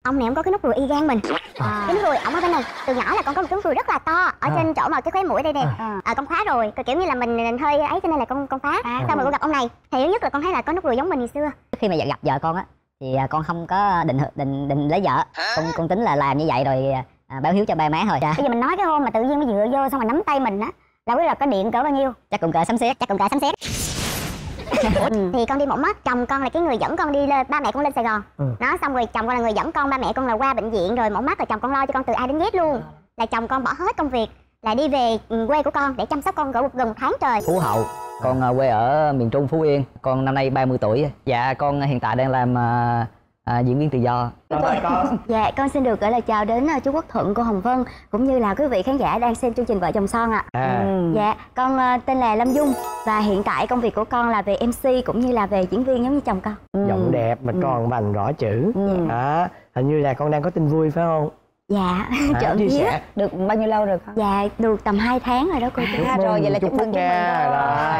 ông này ông có cái nút ruồi y gan mình. Cái nút ruồi ổng ở bên này. Từ nhỏ là con có một cái nút ruồi rất là to ở trên chỗ mà cái khóe mũi đây nè. Con phá rồi, kiểu như là mình hơi ấy cho nên là con phá. Xong rồi con gặp ông này thì thứ nhất là con thấy là có nút ruồi giống mình ngày xưa. Khi mà gặp vợ con á thì con không có định lấy vợ. Con tính là làm như vậy rồi báo hiếu cho ba má thôi. Bây giờ mình nói cái hôm mà tự nhiên nó dựa vô xong rồi nắm tay mình á, là biết là có điện cỡ bao nhiêu? Chắc cũng cỡ sấm sét. Thì con đi mổ mắt, chồng con là cái người dẫn con đi lên, ba mẹ con lên Sài Gòn. Nó xong rồi chồng con là người dẫn con, ba mẹ con là qua bệnh viện rồi mổ mắt, rồi chồng con lo cho con từ A đến Z luôn. Là chồng con bỏ hết công việc là đi về quê của con để chăm sóc con gần 1 tháng trời. Phú Hậu, con quê ở miền Trung Phú Yên. Con năm nay 30 tuổi. Dạ con hiện tại đang làm diễn viên tự do. Dạ con xin được gửi lời chào đến chú Quốc Thuận, cô Hồng Vân cũng như là quý vị khán giả đang xem chương trình Vợ Chồng Son ạ. Dạ con tên là Lâm Dung và hiện tại công việc của con là về MC cũng như là về diễn viên giống như chồng con. Giọng đẹp mà con bằng rõ chữ. Đó, hình như là con đang có tin vui phải không? Dạ, trộm vía. Được bao nhiêu lâu rồi con? Dạ, được tầm 2 tháng rồi đó cô chú. Rồi vậy là chúc mừng nha.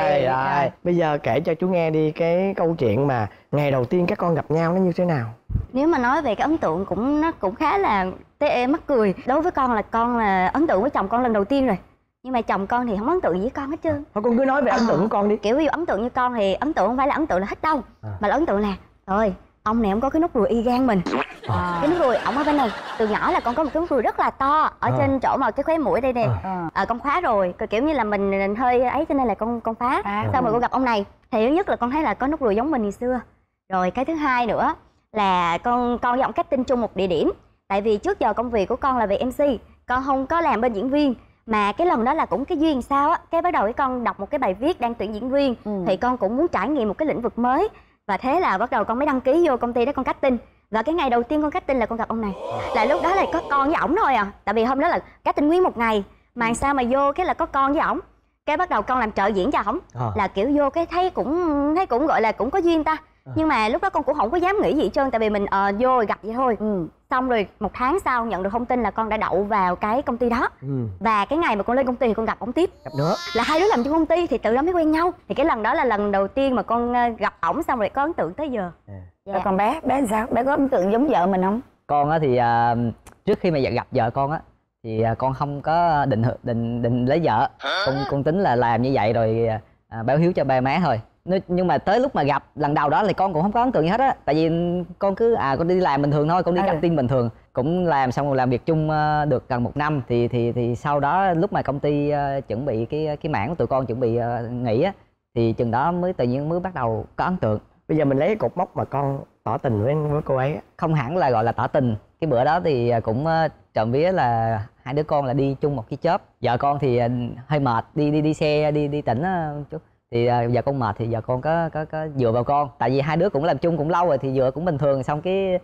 Rồi. Bây giờ kể cho chú nghe đi cái câu chuyện mà ngày đầu tiên các con gặp nhau nó như thế nào? Nếu mà nói về cái ấn tượng nó cũng khá là mắc cười. Đối với con là ấn tượng với chồng con lần đầu tiên rồi. Nhưng mà chồng con thì không ấn tượng gì với con hết trơn. Thôi con cứ nói về ấn tượng của con đi. Kiểu ví dụ ấn tượng như con thì ấn tượng không phải là ấn tượng là thích đâu, mà là ấn tượng là rồi ông này ông có cái nút ruồi y gan mình. Cái nút ruồi ổng ở bên này. Từ nhỏ là con có một cái nút ruồi rất là to ở trên chỗ mà cái khóe mũi đây nè. Con phá rồi, kiểu như là mình hơi ấy cho nên là con phá. Xong rồi con gặp ông này thì thứ nhất là con thấy là có nút ruồi giống mình ngày xưa. Rồi cái thứ hai nữa là con với ông casting chung một địa điểm. Tại vì trước giờ công việc của con là về MC, con không có làm bên diễn viên. Mà cái lần đó là cũng cái duyên sao á, cái bắt đầu cái con đọc một cái bài viết đang tuyển diễn viên. Thì con cũng muốn trải nghiệm một cái lĩnh vực mới. Và thế là bắt đầu con mới đăng ký vô công ty đó con casting. Và cái ngày đầu tiên con casting là con gặp ông này. Là lúc đó là có con với ổng thôi à. Tại vì hôm đó là casting nguyên 1 ngày. Mà sao mà vô cái là có con với ổng. Cái bắt đầu con làm trợ diễn cho ổng. Là kiểu vô cái thấy cũng gọi là cũng có duyên ta. Nhưng mà lúc đó con cũng không có dám nghĩ gì hết trơn. Tại vì mình vô rồi gặp vậy thôi. Xong rồi 1 tháng sau nhận được thông tin là con đã đậu vào cái công ty đó. Và cái ngày mà con lên công ty thì con gặp ổng tiếp. Gặp nữa. Là hai đứa làm trong công ty thì từ đó mới quen nhau. Thì cái lần đó là lần đầu tiên mà con gặp ổng xong rồi có ấn tượng tới giờ. Còn bé sao? Bé có ấn tượng giống vợ mình không? Con á thì trước khi mà gặp vợ con á thì con không có định lấy vợ. Con tính là làm như vậy rồi báo hiếu cho ba má thôi. Nhưng mà tới lúc mà gặp lần đầu đó thì con cũng không có ấn tượng gì hết á. Tại vì con cứ con đi làm bình thường thôi, con đi căng tin bình thường. Cũng làm xong rồi làm việc chung được gần 1 năm. Thì sau đó lúc mà công ty chuẩn bị cái mảng của tụi con chuẩn bị nghỉ á, thì chừng đó mới tự nhiên mới bắt đầu có ấn tượng. Bây giờ mình lấy cái cột mốc mà con tỏ tình với cô ấy. Không hẳn là gọi là tỏ tình. Cái bữa đó thì cũng trộm vía là hai đứa con là đi chung một cái chớp. Vợ con thì hơi mệt, đi xe đi tỉnh chút. Thì vợ con mệt thì vợ con có dựa vào con. Tại vì hai đứa cũng làm chung cũng lâu rồi thì dựa cũng bình thường. Xong cái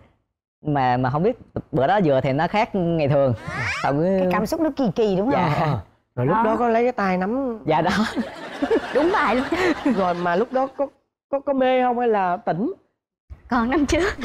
mà không biết bữa đó dựa thì nó khác ngày thường. Xong cái cảm xúc nó kỳ kỳ đúng không? Dạ. Rồi lúc đó có lấy cái tay nắm. Dạ đó. Đúng bài luôn. Rồi mà lúc đó có mê không hay là tỉnh? Còn năm trước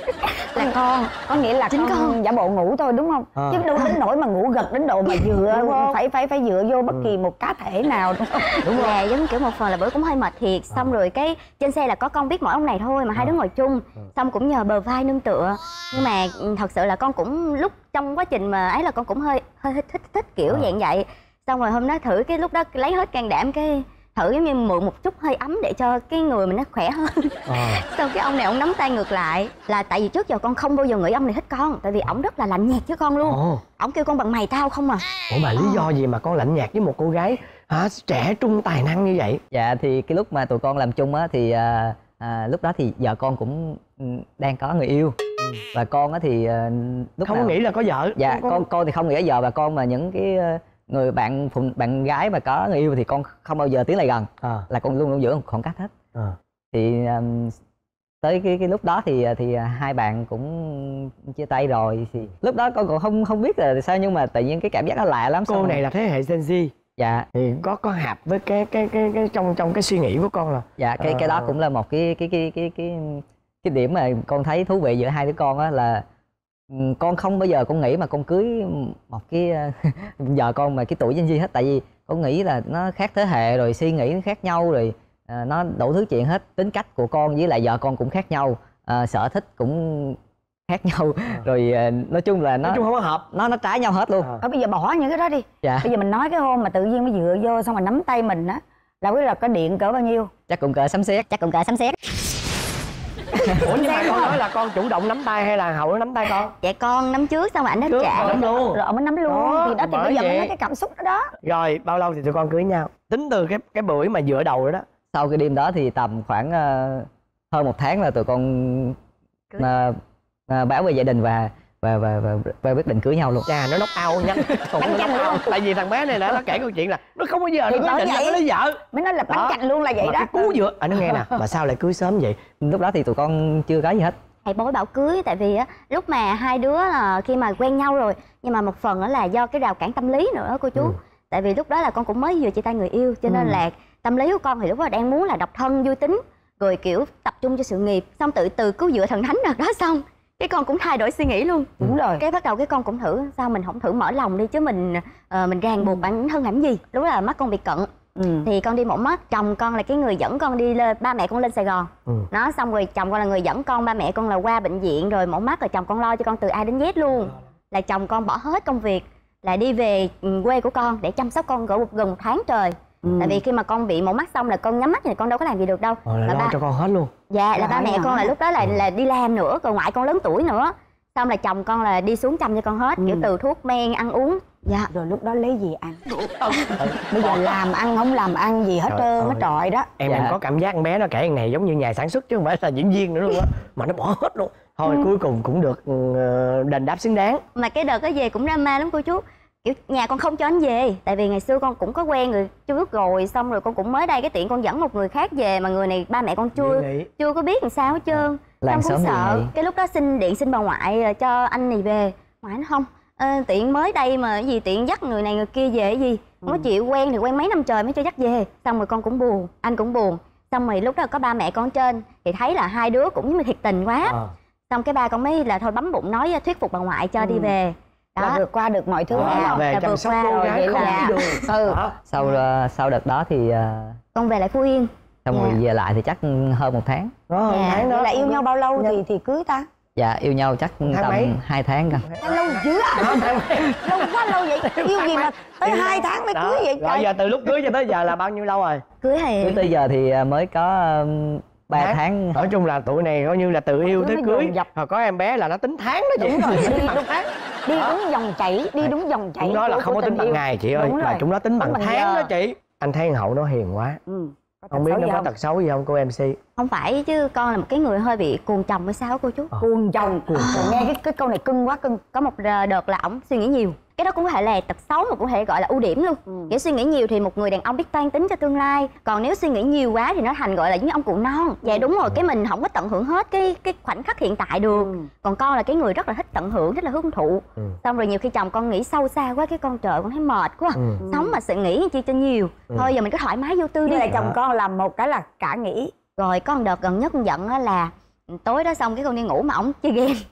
là con có nghĩa là chính con giả bộ ngủ thôi đúng không? Chứ đâu đến nỗi mà ngủ gật đến độ mà dựa phải dựa vô bất kỳ một cá thể nào đúng không? Đúng rồi, giống kiểu một phần là bữa cũng hơi mệt thiệt. Xong rồi cái trên xe là có con biết mỗi ông này thôi mà hai đứa ngồi chung. Xong cũng nhờ bờ vai nương tựa. Nhưng mà thật sự là con cũng lúc trong quá trình mà ấy là con cũng hơi thích kiểu dạng vậy. Xong rồi hôm đó thử cái lúc đó lấy hết can đảm cái thử giống như mượn một chút hơi ấm để cho cái người mình nó khỏe hơn. Xong cái ông này ông nắm tay ngược lại. Là tại vì trước giờ con không bao giờ nghĩ ông này thích con. Tại vì ổng rất là lạnh nhạt với con luôn. Ổng kêu con bằng mày tao không à. Ủa mà lý do gì mà con lạnh nhạt với một cô gái trẻ trung tài năng như vậy? Dạ thì cái lúc mà tụi con làm chung á thì lúc đó thì vợ con cũng đang có người yêu. Và con á thì lúc không có nghĩ là có vợ. Dạ con thì không nghĩ là vợ, và con mà những cái người bạn gái mà có người yêu thì con không bao giờ tiến lại gần. Là con luôn luôn giữ một khoảng cách hết. Thì tới cái lúc đó thì hai bạn cũng chia tay rồi. Thì lúc đó con còn không biết là sao, nhưng mà tự nhiên cái cảm giác nó lạ lắm. Cô này là thế hệ Gen Z. Dạ. Thì có hợp với cái trong cái suy nghĩ của con là. Dạ cái đó cũng là một cái điểm mà con thấy thú vị giữa hai đứa con á, là con không bao giờ con nghĩ mà con cưới một cái vợ con mà cái tuổi Gen Z hết. Tại vì con nghĩ là nó khác thế hệ rồi, suy nghĩ nó khác nhau rồi, nó đủ thứ chuyện hết. Tính cách của con với lại vợ con cũng khác nhau, sở thích cũng khác nhau rồi nói chung là nói chung không có hợp. nó trái nhau hết luôn. Bây giờ bỏ những cái đó đi. Dạ. Bây giờ mình nói cái hôm mà tự nhiên mới dựa vô xong rồi nắm tay mình á, là biết là có điện cỡ bao nhiêu? Chắc cũng cỡ sấm sét. Ủa nhưng mà con nói là con chủ động nắm tay hay là Hậu nó nắm tay con? Dạ con nắm trước xong rồi anh đáp trả. Nắm luôn. Rồi mới nắm luôn. Đó, Thì đó thì bởi bây giờ vậy. mới nói cái cảm xúc đó đó. Rồi bao lâu thì tụi con cưới nhau? Tính từ cái buổi mà dựa đầu rồi đó. Sau cái đêm đó thì tầm khoảng hơn 1 tháng là tụi con báo về gia đình và quyết định cưới nhau luôn. Chà nó knock out nha. Bánh chanh luôn. Tại vì thằng bé này nó kể câu chuyện là nó không bao giờ nó Thì quyết định là bởi nó lấy vợ. Mới nói là bánh Đó. chanh luôn là vậy Mà đó. cái cú dựa nó nghe nè, mà sao lại cưới sớm vậy? Lúc đó thì tụi con chưa có gì hết. Thầy bói bảo cưới tại vì á lúc mà hai đứa khi mà quen nhau rồi, nhưng mà một phần đó là do cái rào cản tâm lý nữa cô chú. Tại vì lúc đó là con cũng mới vừa chia tay người yêu, cho nên là tâm lý của con thì lúc đó đang muốn là độc thân vui tính, rồi kiểu tập trung cho sự nghiệp. Xong từ cứu dựa thần thánh đợt đó xong cái con cũng thay đổi suy nghĩ luôn. Đúng rồi. Cái bắt đầu cái con cũng thử sao mình không thử mở lòng đi, chứ mình ràng buộc bản thân làm gì. Lúc đó là mắt con bị cận. Thì con đi mổ mắt, chồng con là cái người dẫn con đi lên, ba mẹ con lên Sài Gòn. Nó xong rồi chồng con là người dẫn con, ba mẹ con là qua bệnh viện rồi mổ mắt, rồi chồng con lo cho con từ A đến Z luôn. Là chồng con bỏ hết công việc là đi về quê của con để chăm sóc con gần 1 tháng trời. Tại vì khi mà con bị mổ mắt xong là con nhắm mắt thì con đâu có làm gì được đâu. Là lo cho con hết luôn. Dạ là ba mẹ con là lúc đó là đi làm nữa, còn ngoại con lớn tuổi nữa. Xong là chồng con là đi xuống chăm cho con hết, kiểu từ thuốc men ăn uống. Dạ. Rồi lúc đó lấy gì ăn? Bây giờ làm ăn không làm ăn gì hết trơn hết trọi đó. Em có cảm giác con bé nó kể này giống như nhà sản xuất chứ không phải là diễn viên nữa luôn á. Mà nó bỏ hết luôn. Thôi cuối cùng cũng được đền đáp xứng đáng. Mà cái đợt đó về cũng drama lắm cô chú. Kiểu nhà con không cho anh về, tại vì ngày xưa con cũng có quen người trước rồi, xong rồi con cũng mới đây cái tiện con dẫn một người khác về mà người này ba mẹ con chưa có biết làm sao hết trơn. Làng Xong cũng xóm sợ. gì Cái lúc đó xin bà ngoại cho anh này về. Ngoại nó không, tiện mới đây mà cái gì tiện dắt người này người kia về cái gì. Không có chịu, quen thì quen mấy năm trời mới cho dắt về. Xong rồi con cũng buồn, anh cũng buồn. Xong rồi lúc đó có ba mẹ con trên thì thấy là hai đứa cũng như thiệt tình quá. Xong cái ba con mới là thôi bấm bụng nói thuyết phục bà ngoại cho đi về. Đó. Là vượt qua được mọi thứ. Về chăm sóc cô gái không đi đường. Sau đợt đó thì con về lại Phú Yên. xong rồi về lại thì chắc hơn 1 tháng. Tháng đó là yêu nhau bao lâu thì cưới ta? Dạ yêu nhau chắc tầm 2 tháng cơ. Lâu dữ à? Lâu quá lâu vậy. Yêu gì mà tới 2 tháng mới cưới vậy trời? Rồi giờ từ lúc cưới cho tới giờ là bao nhiêu lâu rồi? Cưới thì Tới giờ thì mới có 3 tháng. Nói chung là tụi này coi như là từ yêu tới cưới. Rồi có em bé là nó tính tháng đó chị. Đúng rồi, đi đúng dòng chảy, đi đúng dòng chảy. Chúng nó là không có tính bằng ngày chị ơi, mà chúng nó tính bằng tháng đó chị. Anh thấy Hậu nó hiền quá. Không biết nó có tật xấu gì không cô MC? không phải, chứ con là một cái người hơi bị cuồng chồng hay sao cô chú. Cuồng chồng. Nghe cái câu này cưng quá cưng. Có một đợt là ổng suy nghĩ nhiều. Cái đó cũng có thể là tật xấu mà cũng có thể gọi là ưu điểm luôn. Kiểu suy nghĩ nhiều thì một người đàn ông biết toan tính cho tương lai. Còn nếu suy nghĩ nhiều quá thì nó thành gọi là giống như ông cụ non. Vậy đúng rồi, cái mình không có tận hưởng hết cái khoảnh khắc hiện tại được. Còn con là cái người rất là thích tận hưởng, rất là hưởng thụ. Xong rồi nhiều khi chồng con nghĩ sâu xa quá, cái con trời con thấy mệt quá. Sống mà sự nghĩ chi cho nhiều. Thôi giờ mình cứ thoải mái vô tư đi. Như là chồng con làm một cái là cả nghĩ. Rồi có một đợt gần nhất con giận là tối đó xong cái con đi ngủ mà ổng chơi game.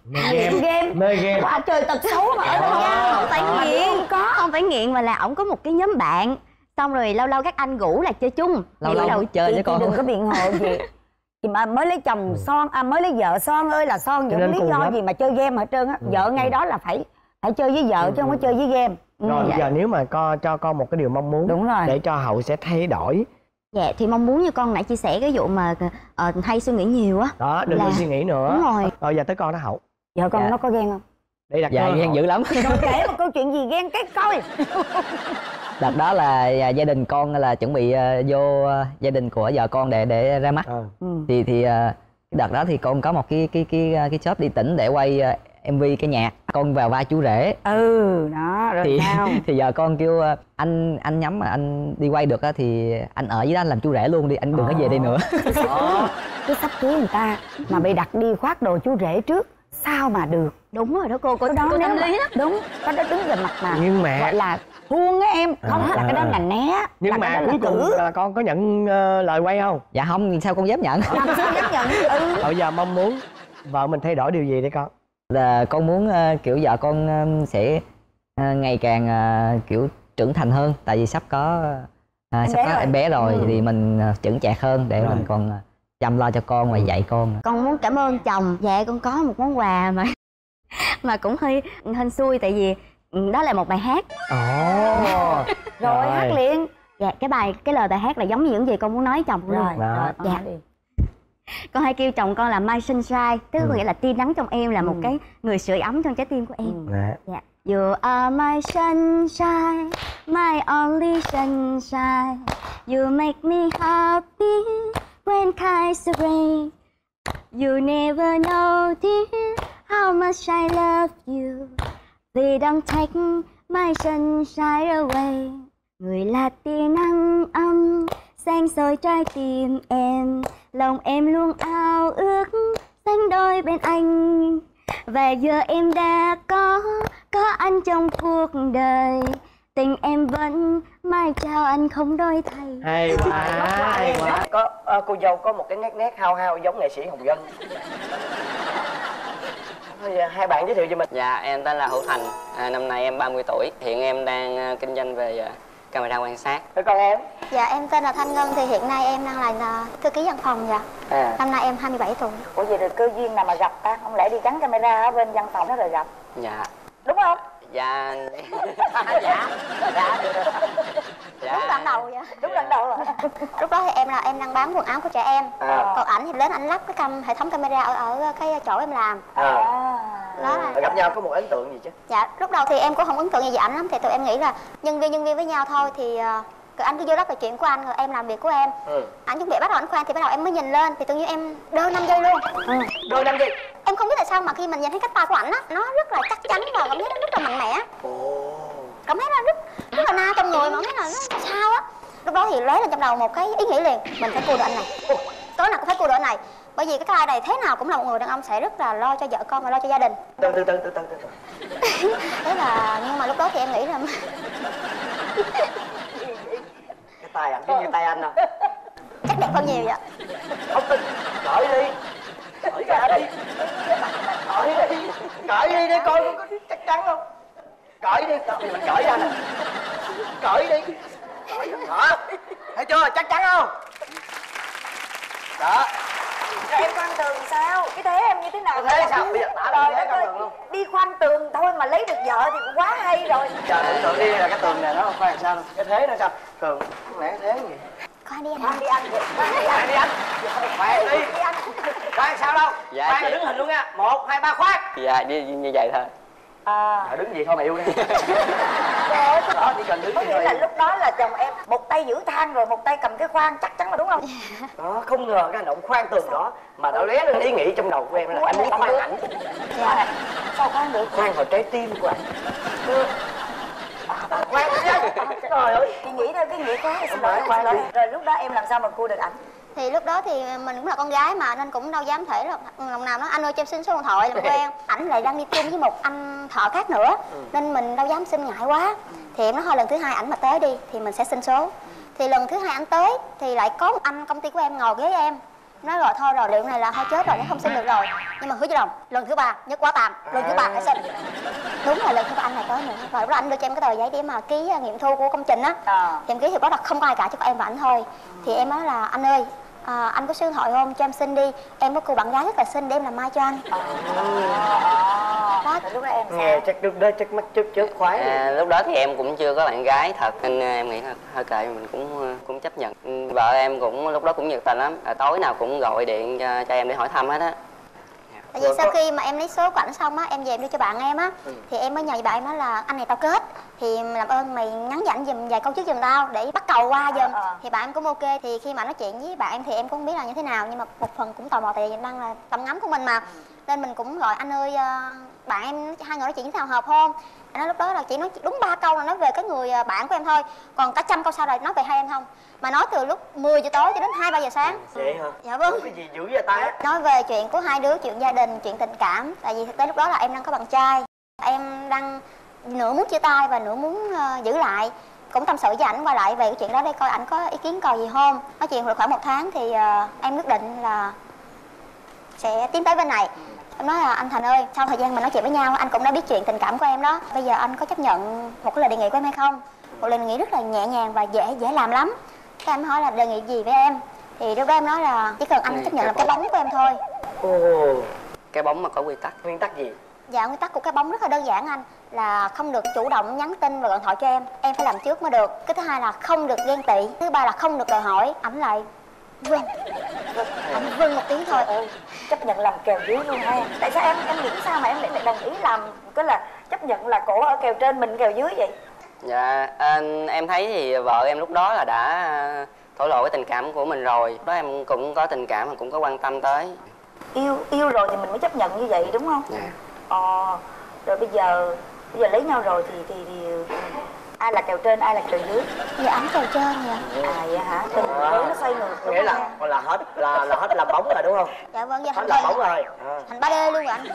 Mê game. Quá trời tật xấu mà ở đâu nha. Không phải nghiện, không phải nghiện mà là ổng có một cái nhóm bạn. Xong rồi lâu lâu các anh rủ là chơi chung. Lâu lâu chơi với con. Đừng có biện hộ gì. Thì mà mới lấy chồng son, mới lấy vợ son ơi là son, những lý do gì mà chơi game hết trơn á. Vợ ngay đó là phải chơi với vợ chứ không có chơi với game. Rồi giờ nếu mà cho con một cái điều mong muốn. Đúng rồi. Để cho Hậu sẽ thay đổi. Dạ thì mong muốn như con nãy chia sẻ cái vụ mà hay suy nghĩ nhiều á. Đó, đừng có suy nghĩ nữa. Đúng rồi. Rồi giờ tới con đó Hậu. Vợ con nó có ghen không? Đây đặt Dạ ghen dữ lắm. Rồi kể một câu chuyện gì ghen cái coi. Đợt đó là gia đình con là chuẩn bị vô gia đình của vợ con để ra mắt. Thì đợt đó thì con có một cái shop đi tỉnh để quay MV cái nhạc. Con vào vai chú rể. Đó rồi sao? Thì giờ con kêu anh nhắm mà anh đi quay được á thì anh ở với đó anh làm chú rể luôn đi, anh đừng có về đây nữa. Cứ sắp cưới người ta mà bị đặt đi khoác đồ chú rể trước sao mà được. Đúng rồi đó cô đó tâm nếu lý đó. Đúng, cái đó đứng về mặt mà nhưng mà gọi là thuông á em, không là cái đó là né. Nhưng mà cuối cùng là con có nhận lời quay không? Dạ không, sao con dám nhận. Làm sao dám nhận. Bây giờ mong muốn vợ mình thay đổi điều gì đấy con? Là con muốn kiểu vợ con sẽ ngày càng kiểu trưởng thành hơn, tại vì sắp có em bé rồi thì mình chững chạc hơn để mình còn chăm lo cho con và dạy con. Con muốn cảm ơn chồng. Dạ con có một món quà mà mà cũng hơi hên xui tại vì đó là một bài hát. Rồi hát liền. Dạ, cái lời bài hát là giống như những gì con muốn nói chồng con luôn. Rồi Dạ. đi. Con hay kêu chồng con là my sunshine, tức có nghĩa là tia nắng trong em, là một cái người sưởi ấm trong trái tim của em. Dạ. You are my sunshine, my only sunshine. You make me happy when skies are gray. You never know dear how much I love you. Please don't take my sunshine away. Người là tia nắng ấm sáng soi trái tim em, lòng em luôn ao ước sánh đôi bên anh. Và giờ em đã có anh trong cuộc đời, tình em vẫn mãi trao anh không đôi thay. Hay quá, hay quá. Có cô dâu có một cái nét hao hao giống nghệ sĩ Hồng Vân. Thôi, hai bạn giới thiệu cho mình. Dạ, em tên là Hữu Thành, năm nay em 30 tuổi. Hiện em đang kinh doanh về camera quan sát. Thế con em? Dạ em tên là Thanh Ngân, thì hiện nay em đang là thư ký văn phòng. Dạ. Năm nay em 27 tuổi. Ủa vậy rồi cơ duyên nào mà gặp ta? Không lẽ đi gắn camera ở bên văn phòng đó rồi gặp? Dạ. Đúng không? Dạ. Dạ. Đúng lần đầu vậy. Đúng lần đầu rồi. Lúc đó thì em đang bán quần áo của trẻ em. Còn ảnh thì đến ảnh lắp cái hệ thống camera ở cái chỗ em làm. Đó là... Gặp nhau có một ấn tượng gì chứ? Dạ, lúc đầu thì em cũng không ấn tượng gì với ảnh lắm, thì tụi em nghĩ là nhân viên với nhau thôi, thì anh cứ vô đó là chuyện của anh, rồi em làm việc của em. Anh chuẩn bị bắt đầu anh khoan thì bắt đầu em mới nhìn lên, thì tự nhiên em đơ 5 giây luôn. Đôi 5 giây. Em không biết tại sao mà khi mình nhìn thấy cách tay của ảnh á, nó rất là chắc chắn và cảm thấy nó rất là mạnh mẽ. Cảm thấy nó rất là na trong người, mà không biết là nó sao á. Lúc đó thì lóe lên trong đầu một cái ý nghĩ liền, mình phải cua được anh này, tối nào cũng phải cua được anh này, bởi vì cái trai này thế nào cũng là một người đàn ông sẽ rất là lo cho vợ con và lo cho gia đình. Từ từ. Thế là nhưng mà lúc đó thì em nghĩ là cái tay ảnh giống như tay anh à? chắc đẹp hơn nhiều vậy. Không tin, cởi đi, cởi ra đi, cởi đi để coi có chắc chắn không? Cởi đi, mình cởi ra nè, cởi đi, hả? Thấy chưa, chắc chắn không? Đó. Rồi em khoan tường sao? Cái thế em như thế nào? Thế sao? Bây giờ tả lại thế khoan tường luôn. Đi khoan tường thôi mà lấy được vợ thì cũng quá hay rồi. Chờ tưởng tượng đi là cái tường này nó khoan sao? Cái thế nó sao? Tường không lẽ thế gì? Khoan đi anh. Khoan đi anh. Khoan đi anh. Khoan đi. Khoan sao đâu? Dạ, khoan là đứng hình luôn nha. 1, 2, 3 khoan. Dạ, như vậy thôi. Đứng gì thôi mà yêu đi. Trời Đó, chỉ cần đứng có gì nghĩa thôi. là lúc đó là chồng em một tay giữ thang rồi một tay cầm cái khoan, chắc chắn là đúng không? Đó, không ngờ cái hành động khoan tường đó mà nó lóe lên ý nghĩ trong đầu của em là em muốn khoan ảnh. Dạ. Sao khoan được? Khoan vào trái tim của anh. Khoan chứ. Trời ơi. Chị nghĩ theo cái nghĩa quá. Xin phải, lỗi, khoan xin đi. lỗi. Rồi lúc đó em làm sao mà cua được ảnh? Thì lúc đó thì mình cũng là con gái mà, nên cũng đâu dám thể lòng nào nói anh ơi cho em xin số điện thoại làm quen. Ảnh lại đang đi chung với một anh thợ khác nữa, nên mình đâu dám xin, ngại quá. Thì em nói thôi lần thứ hai ảnh mà tới đi thì mình sẽ xin số. Thì lần thứ hai ảnh tới thì lại có một anh công ty của em ngồi ghế em, nói rồi thôi rồi liệu này là thôi chết rồi, nó không xin được rồi, nhưng mà hứa với đồng lần thứ ba nhất quá tạm, lần thứ ba phải xin. Đúng là lần thứ ba anh này tới nữa, rồi lúc đó anh đưa cho em cái tờ giấy để mà ký nghiệm thu của công trình á. Thì em ký thì có là không có ai cả, chỉ có em và anh thôi. Thì em nói là anh ơi, anh có số điện thoại không, cho em xin đi, em có cô bạn gái rất là xinh để em làm mai cho anh. Đó, lúc đó em nghe chắc lúc đó chắc mắt chớp khoái. Lúc đó thì em cũng chưa có bạn gái thật, nên em nghĩ thôi kệ, mình cũng chấp nhận. Vợ em cũng lúc đó cũng nhiệt tình lắm, tối nào cũng gọi điện cho em để hỏi thăm hết á. Tại vì sau khi mà em lấy số của ảnh xong á, em về em đưa cho bạn em á, thì em mới nhờ bạn em nói là anh này tao kết, thì làm ơn mày nhắn dặn giùm vài câu trước giùm tao để bắt cầu qua giùm. Thì bạn em cũng ok. Thì khi mà nói chuyện với bạn em thì em cũng không biết là như thế nào, nhưng mà một phần cũng tò mò tại vì đang là tầm ngắm của mình mà, nên mình cũng gọi anh ơi bạn em hai người nói chuyện như thế nào hợp không. Anh nói lúc đó là chỉ nói đúng 3 câu là nói về cái người bạn của em thôi, còn cả 100 câu sau rồi nói về hai em không, mà nói từ lúc 10 giờ tối cho đến 2-3 giờ sáng. Vậy hả? Dạ vâng. Cái gì dữ vậy ta? Nói về chuyện của hai đứa, chuyện gia đình, chuyện tình cảm. Tại vì thực tế lúc đó là em đang có bạn trai, em đang nửa muốn chia tay và nửa muốn giữ lại. Cũng tâm sự với ảnh qua lại về cái chuyện đó để coi ảnh có ý kiến cò gì không. Nói chuyện được khoảng 1 tháng thì em quyết định là sẽ tiến tới bên này. Em nói là anh Thành ơi, sau thời gian mình nói chuyện với nhau, anh cũng đã biết chuyện tình cảm của em đó. Bây giờ anh có chấp nhận một cái lời đề nghị của em hay không? Một lời đề nghị rất là nhẹ nhàng và dễ làm lắm. Cái em hỏi là đề nghị gì với em? Thì lúc đó em nói là chỉ cần anh chấp nhận làm cái bóng của em thôi. Cái bóng mà có quy tắc. Nguyên tắc gì? Dạ, nguyên tắc của cái bóng rất là đơn giản anh. Là không được chủ động nhắn tin và gọi điện thoại cho em phải làm trước mới được. Cái thứ hai là không được ghen tị. Thứ ba là không được đòi hỏi. Ảnh lại vâng. Ảnh vâng một tiếng thôi. Chấp nhận làm kèo dưới luôn ha. Tại sao em nghĩ sao mà em lại đồng ý làm cái là chấp nhận là cổ ở kèo trên mình kèo dưới vậy? Dạ, em thấy thì vợ em lúc đó là đã thổ lộ cái tình cảm của mình rồi. Đó em cũng có tình cảm, cũng có quan tâm tới. Yêu rồi thì mình mới chấp nhận như vậy đúng không? Dạ. Rồi bây giờ lấy nhau rồi thì ai là kèo trên, ai là kèo dưới? Dạ, ảnh kèo trên dạ. Vậy hả? Tình huống nó xoay ngược. Nghĩa là hết làm bóng rồi đúng không? Dạ vâng, dạ Hết làm bóng rồi. thành 3D luôn rồi anh.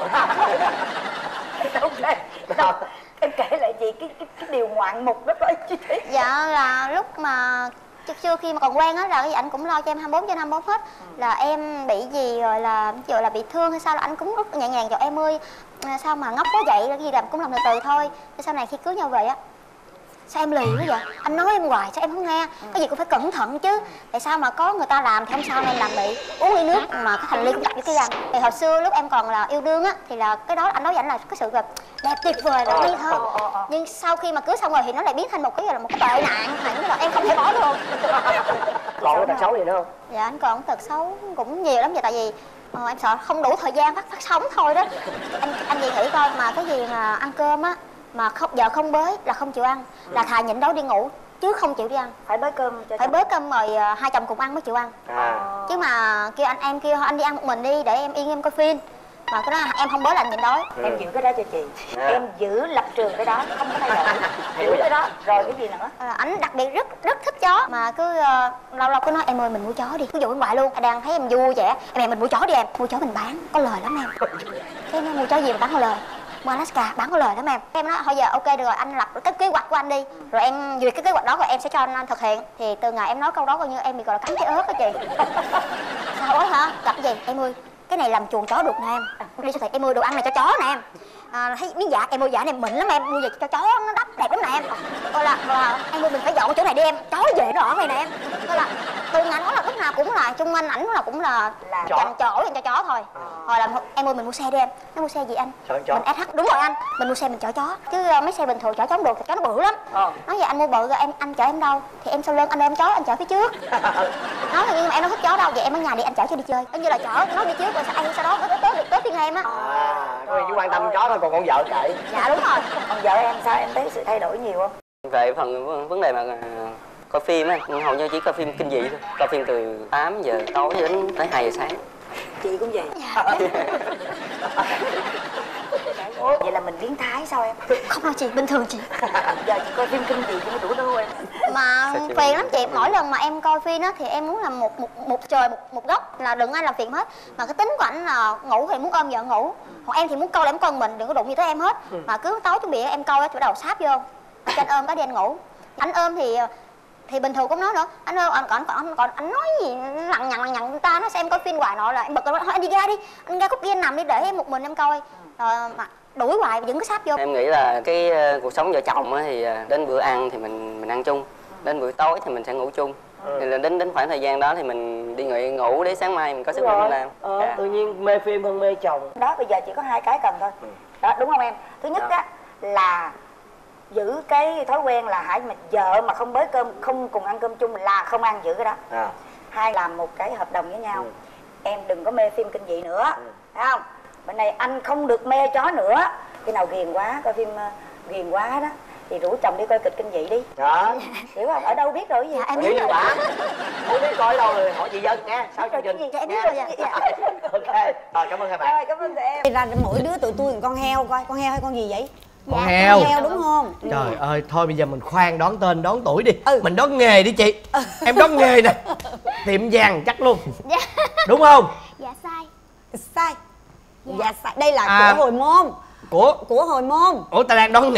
Ok. Em kể lại chị cái điều ngoạn mục đó coi chị. Dạ là lúc mà chưa khi mà còn quen á là cái gì ảnh cũng lo cho em 24/24 hết. Là em bị gì rồi là ví dụ là bị thương hay sao là anh cũng rất nhẹ nhàng cho em ơi sao mà ngốc quá vậy, cái gì làm cũng làm từ từ thôi. Thế sau này khi cưới nhau về á, sao em lì quá vậy, anh nói em hoài sao em không nghe, cái gì cũng phải cẩn thận chứ. Tại sao mà có người ta làm thì hôm sau em làm bị uống ly nước mà cái thành ly cũng đặt với cái răng. Thì hồi xưa lúc em còn là yêu đương á thì là cái đó anh nói với ảnh là cái sự đẹp tuyệt vời là đi thôi. Nhưng sau khi mà cưới xong rồi thì nó lại biến thành một cái tệ nạn, là em không thể bỏ được. Còn cái tật xấu gì nữa không? Dạ anh còn tật xấu cũng nhiều lắm vậy, tại vì em sợ không đủ thời gian phát sóng thôi đó. Anh về nghĩ coi mà cái gì mà ăn cơm á mà vợ không bới là không chịu ăn, là thà nhịn đói đi ngủ chứ không chịu đi ăn. Phải bới cơm cho phải bới cơm rồi hai chồng cùng ăn mới chịu ăn. Chứ mà kêu em kêu anh đi ăn một mình đi để em yên em coi phim, mà cái đó em không bới là anh nhịn đói. Em giữ cái đó cho chị. Em giữ lập trường cái đó, không có thay đổi. Giữ cái đó rồi cái gì nữa? Ảnh đặc biệt rất thích chó, mà cứ lâu lâu cứ nói em ơi mình mua chó đi, cứ dụ bên ngoài luôn. Đang thấy em vui vẻ, em mình mua chó đi, em mua chó mình bán có lời lắm em. Thế em mua chó gì mà bán có lời? Mua Alaska bán có lời lắm em. Em nói thôi giờ ok được rồi, anh lập cái kế hoạch của anh đi, rồi em duyệt cái kế hoạch đó rồi em sẽ cho anh thực hiện. Thì từ ngày em nói câu đó coi như em bị gọi là cắn cái ớt đó chị. Sao ấy hả? Gặp gì em ơi cái này làm chuồng chó được nè em, đi siêu thị em ơi đồ ăn này cho chó nè em. Thấy miếng dạ em ơi dạ này mịn lắm em, mua về cho chó nó đắp đẹp lắm nè em. Coi là em ơi mình phải dọn cái chỗ này đi em, chó về nó ở này nè em. Coi là từ ngày nói là lúc nào cũng là chung quanh ảnh là cũng là dành chỗ dành cho chó thôi. Rồi là em ơi mình mua xe đi em. Nó mua xe gì anh? Mình SH đúng rồi anh, mình mua xe mình chở chó chứ mấy xe bình thường chở chó không được, chó nó bự lắm. Nói vậy anh mua bự rồi anh chở em đâu thì em sau lưng anh ôm chó anh chở phía trước. Nói nhưng mà em đâu thích chó đâu, vậy em ở nhà đi anh chở cho đi chơi, như là chở nó đi trước rồi sau đó tới phiên em á. Thôi chỉ quan tâm chó thôi, còn con vợ kệ. Dạ đúng rồi. Còn vợ em sao, em thấy sự thay đổi nhiều không? Về vấn đề mà coi phim á, hầu như chỉ coi phim kinh dị thôi, coi phim từ 8 giờ tối đến tới 2 giờ sáng. Chị cũng vậy. Vậy là mình biến thái sao em? Không đâu chị, bình thường chị. Giờ chị coi phim kinh dị chị mới đủ đâu em. Mà phiền lắm chị, mỗi lần mà em coi phim á thì em muốn làm một trời một góc, là đừng ai làm phiền hết. Mà cái tính của ảnh là ngủ thì muốn ôm vợ ngủ, còn em thì muốn coi là em coi mình, đừng có đụng gì tới em hết. Mà cứ tối chuẩn bị em coi á thì bắt đầu sáp vô cho anh ôm cái đi anh ngủ. Anh ôm thì bình thường cũng nói nữa, anh ơi còn anh nói gì lằng nhằng người ta, nó xem coi phim hoài nọ là em bực rồi, thôi anh đi ra đi, anh ra cúp bia nằm đi để em một mình em coi. Rồi mà đuổi hoài vẫn cứ sáp vô. Em nghĩ là cái cuộc sống vợ chồng á thì đến bữa ăn thì mình ăn chung, đến bữa tối thì mình sẽ ngủ chung. Thì là đến khoảng thời gian đó thì mình đi ngủ để sáng mai mình có sức khỏe mình làm. Tự nhiên mê phim hơn mê chồng. Đó bây giờ chỉ có hai cái cần thôi. Đó đúng không em? Thứ nhất á là giữ cái thói quen là hãy mà vợ mà không bới cơm, không cùng ăn cơm chung là không ăn, giữ cái đó. Hai làm một cái hợp đồng với nhau. Em đừng có mê phim kinh dị nữa, thấy không? Bên này anh không được mê chó nữa. Khi nào ghiền quá, coi phim ghiền quá đó thì rủ chồng đi coi kịch kinh dị đi. Hiểu không? Ở đâu biết rồi cái gì? Em biết rồi. Muốn biết coi đâu rồi hỏi chị Dân nha. Sao chương trình? Em biết rồi. Ok. Rồi cảm ơn hai bạn. Rồi cảm ơn em. Ra mỗi đứa tụi tôi con heo coi, con heo hay con gì vậy? Con heo. Con heo đúng không? Trời ơi, thôi bây giờ mình khoan đón tên đón tuổi đi. Mình đón nghề đi chị. Em đón nghề nè. Tiệm vàng chắc luôn. Đúng không? Dạ sai. Sai. Dạ sai. Đây là của hồi môn. Của hồi môn. Ủa ta đang đón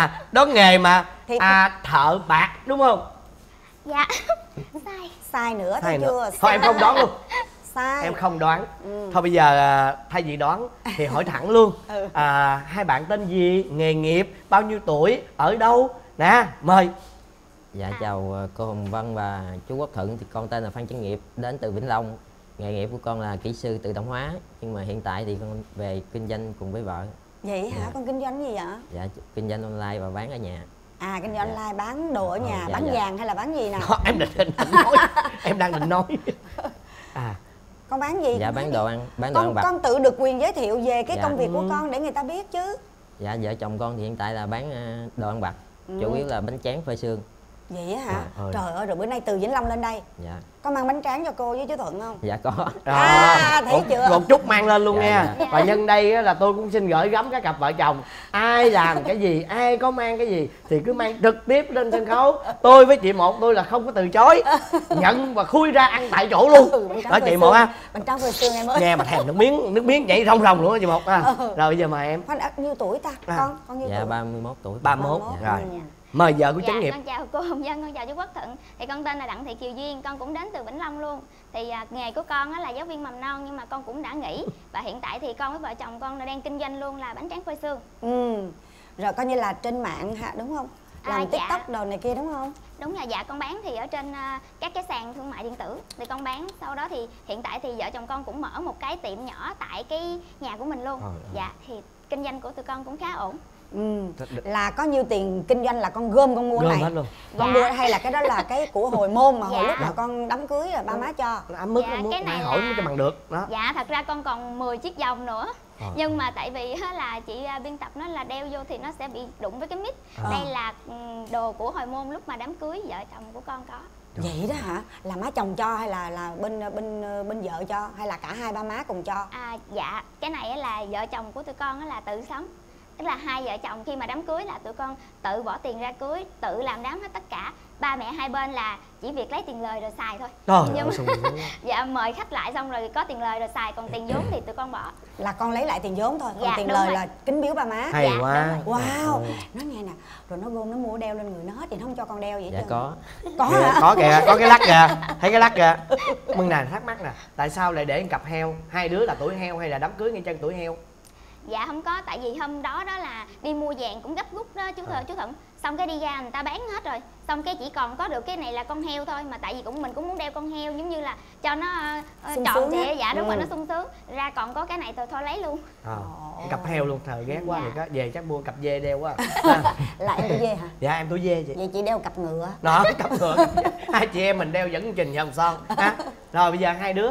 nghề mà thì... thợ bạc đúng không? Dạ. Sai. Sai nữa, thấy chưa? Thôi em không đoán luôn. Sai. Em không đoán. Thôi bây giờ thay vì đoán thì hỏi thẳng luôn. Hai bạn tên gì, nghề nghiệp, bao nhiêu tuổi, ở đâu nè, mời. Dạ chào cô Hồng Vân và chú Quốc Thuận, thì con tên là Phan Chánh Nghiệp, đến từ Vĩnh Long. Nghề nghiệp của con là kỹ sư tự động hóa, nhưng mà hiện tại thì con về kinh doanh cùng với vợ. Vậy hả? Dạ. Con kinh doanh gì vậy? Dạ kinh doanh online và bán ở nhà. À, kinh doanh Dạ. online bán đồ ở nhà, Dạ, bán dạ. vàng hay là bán gì nào? Đó, em định nói, em đang định nói. À, Con bán gì? Dạ Con bán nói đồ đi. ăn, bán đồ ăn vặt. Con tự được quyền giới thiệu về cái Dạ. công việc của con để người ta biết chứ. Dạ vợ chồng con thì hiện tại là bán đồ ăn vặt, chủ yếu là bánh tráng phơi sương. Vậy á hả? Dạ. Trời ơi, rồi bữa nay từ Vĩnh Long lên đây Dạ. có mang bánh tráng cho cô với chú Thuận không? Dạ có. Thấy chưa? một chút mang lên luôn Dạ, nha. dạ. Và nhân đây á, là tôi cũng xin gửi gắm các cặp vợ chồng, ai làm cái gì, ai có mang cái gì thì cứ mang trực tiếp lên sân khấu. Tôi với chị Một tôi là không có từ chối, nhận và khui ra ăn tại chỗ luôn. Đó chị Một ha. Bánh tráng phơi sương em ơi. Nghe mà thèm nước miếng nhảy ròng ròng luôn á chị Một ha. Rồi bây giờ mời em. Khoan đã, nhiêu tuổi ta? Con nhiêu Dạ tuổi? 31 tuổi. 31 Dạ. rồi. Mời vợ của Dạ, Chánh Nghiệp. con chào cô Hồng Vân, con chào chú Quốc Thuận. Thì con tên là Đặng Thị Kiều Duyên, con cũng đến từ Vĩnh Long luôn. Thì nghề của con á là giáo viên mầm non nhưng mà con cũng đã nghỉ. Và hiện tại thì con với vợ chồng con đang kinh doanh luôn là bánh tráng phơi sương. Rồi coi như là trên mạng hả, đúng không? Làm dạ. TikTok đồ này kia đúng không? Đúng là dạ, con bán thì ở trên các cái sàn thương mại điện tử thì con bán. Sau đó thì hiện tại thì vợ chồng con cũng mở một cái tiệm nhỏ tại cái nhà của mình luôn. Dạ, thì kinh doanh của tụi con cũng khá ổn. Là có nhiêu tiền kinh doanh là con gom con mua Gom này hết luôn. Con mua hay là cái đó là cái của hồi môn mà hồi Dạ. lúc mà con đám cưới rồi ba má cho? Ấm mức Dạ, cái này hỏi là- mới cho bằng được đó. Dạ, thật ra con còn 10 chiếc vòng nữa. Nhưng mà tại vì á, là chị biên tập nói là đeo vô thì nó sẽ bị đụng với cái mic. Đây là đồ của hồi môn lúc mà đám cưới vợ chồng của con có. Vậy đó hả? Là má chồng cho hay là bên vợ cho hay là cả hai ba má cùng cho? Dạ, cái này á là vợ chồng của tụi con á là tự sống. Tức là hai vợ chồng khi mà đám cưới là tụi con tự bỏ tiền ra cưới, tự làm đám hết tất cả. Ba mẹ hai bên là chỉ việc lấy tiền lời rồi xài thôi. Nhưng mà, dạ, mời khách lại xong rồi có tiền lời rồi xài, còn tiền vốn thì tụi con bỏ. Là con lấy lại tiền vốn thôi, còn Dạ, tiền đúng lời rồi. là kính biếu ba má. Hay Dạ, quá. Wow, nói nghe nè, rồi nó gom nó mua đeo lên người nó hết thì nó không cho con đeo vậy Dạ chứ? có. Có Kìa, hả? có kìa, có cái lắc kìa, thấy cái lắc kìa. Mừng nè, thắc mắc nè, tại sao lại để một cặp heo? Hai đứa là tuổi heo hay là đám cưới ngay chân tuổi heo? Dạ không có, tại vì hôm đó đó là đi mua vàng cũng gấp rút đó chú Thuận. Xong cái đi ra người ta bán hết rồi. Xong cái chỉ còn có được cái này là con heo thôi. Mà tại vì mình cũng muốn đeo con heo giống như là cho nó Sung trọn sướng trịa. á. Dạ đúng rồi, nó sung sướng. Ra còn có cái này thôi lấy luôn. Cặp heo luôn, thời ghét quá. Dạ. Rồi về chắc mua cặp dê đeo quá. Là em tuổi dê hả? Dạ em tuổi dê chị. Vậy chị đeo cặp ngựa. Đó, cặp ngựa. Hai chị em mình đeo dẫn trình vòng son ha. Rồi bây giờ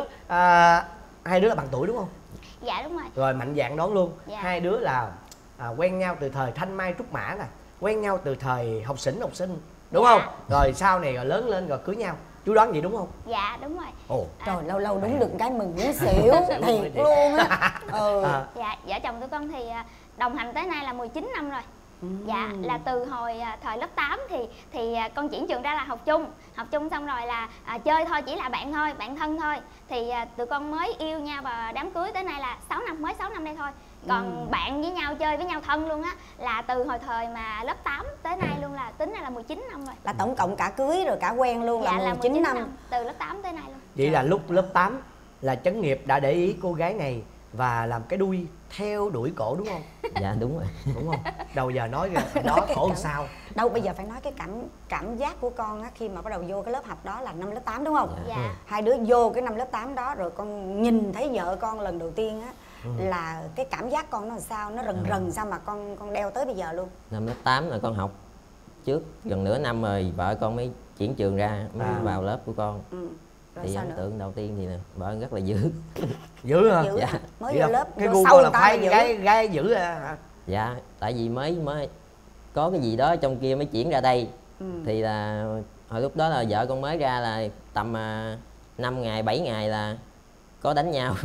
hai đứa là bằng tuổi đúng không? Dạ đúng rồi. Rồi mạnh dạn đón luôn. Dạ. Hai đứa là quen nhau từ thời thanh mai trúc mã nè, quen nhau từ thời học sinh đúng Dạ. không? Rồi sau này rồi lớn lên rồi cưới nhau. Chú đoán gì đúng không? Dạ đúng rồi. Ồ. Trời, lâu lâu đúng được cái mừng muốn xỉu thiệt luôn á. Dạ, vợ chồng tụi con thì đồng hành tới nay là 19 năm rồi. Dạ, là từ hồi thời lớp 8 thì con chuyển trường ra là học chung xong rồi là chơi thôi, chỉ là bạn thôi, bạn thân thôi. Thì tụi con mới yêu nhau và đám cưới tới nay là 6 năm, mới 6 năm đây thôi. Còn bạn với nhau, chơi với nhau thân luôn á là từ hồi thời mà lớp 8 tới nay luôn, là tính ra là 19 năm rồi. Là tổng cộng cả cưới rồi cả quen luôn Dạ, là 19 năm. từ lớp 8 tới nay luôn. Vậy là lúc lớp 8 là Chánh Nghiệp đã để ý cô gái này và làm cái đuôi theo đuổi cổ đúng không? Dạ đúng rồi. Đúng không? Đầu giờ nói đó cổ làm sao? Đâu bây giờ phải nói cái cảm giác của con á, khi mà bắt đầu vô cái lớp học đó là năm lớp 8 đúng không? Dạ. Hai đứa vô cái năm lớp 8 đó rồi con nhìn thấy vợ con lần đầu tiên á, là cái cảm giác con nó làm sao, nó rần rần sao mà con đeo tới bây giờ luôn? Năm lớp 8 là con học trước gần nửa năm rồi vợ con mới chuyển trường ra mới vào lớp của con. Rồi Thì sao ấn nữa? tượng đầu tiên thì nè, vợ rất là dữ. Dữ hả? Dữ Dạ. hả? Mới Vậy vô là lớp cái vô gu sau con người là ta phái là dữ. gái dữ hả? Dạ, tại vì mới có cái gì đó trong kia mới chuyển ra đây. Thì là hồi lúc đó là vợ con mới ra là tầm 5 ngày 7 ngày là có đánh nhau.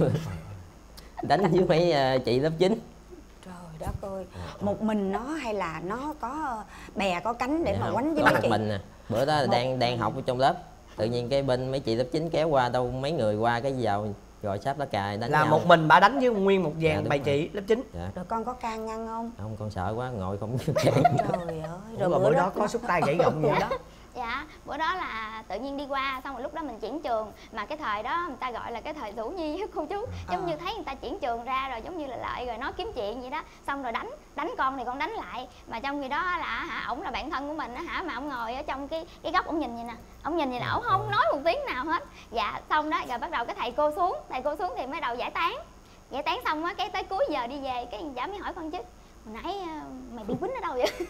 Đánh với mấy chị lớp 9. Trời đất ơi, một mình nó hay là nó có bè có cánh để Dạ mà không, quánh với có mấy một chị? mình nè. Bữa đó là đang học ở trong lớp, tự nhiên cái bên mấy chị lớp 9 kéo qua, đâu mấy người qua cái vào rồi sáp lá cà đánh Là nhau. một mình bà đánh với nguyên một Dạ, dàn đúng bầy rồi. chị lớp 9. Dạ. Rồi con có can ngăn không? Không, con sợ quá ngồi không cản. Trời ơi, Rồi bữa đó có xúc tay gãy gọng gì đó. Dạ, bữa đó là tự nhiên đi qua, xong rồi lúc đó mình chuyển trường. Mà cái thời đó người ta gọi là cái thời Thủ Nhi á cô chú. Giống như thấy người ta chuyển trường ra rồi giống như là lợi rồi nó kiếm chuyện vậy đó. Xong rồi đánh con thì con đánh lại. Mà trong khi đó là ổng là bạn thân của mình á mà ổng ngồi ở trong cái góc ổng nhìn vậy nè. Ổng nhìn vậy nè, ổng không nói một tiếng nào hết. Dạ, xong đó rồi bắt đầu cái thầy cô xuống thì mới đầu giải tán xong á, cái tới cuối giờ đi về cái giả mới hỏi con chứ hồi nãy mày bị quýnh ở đâu vậy?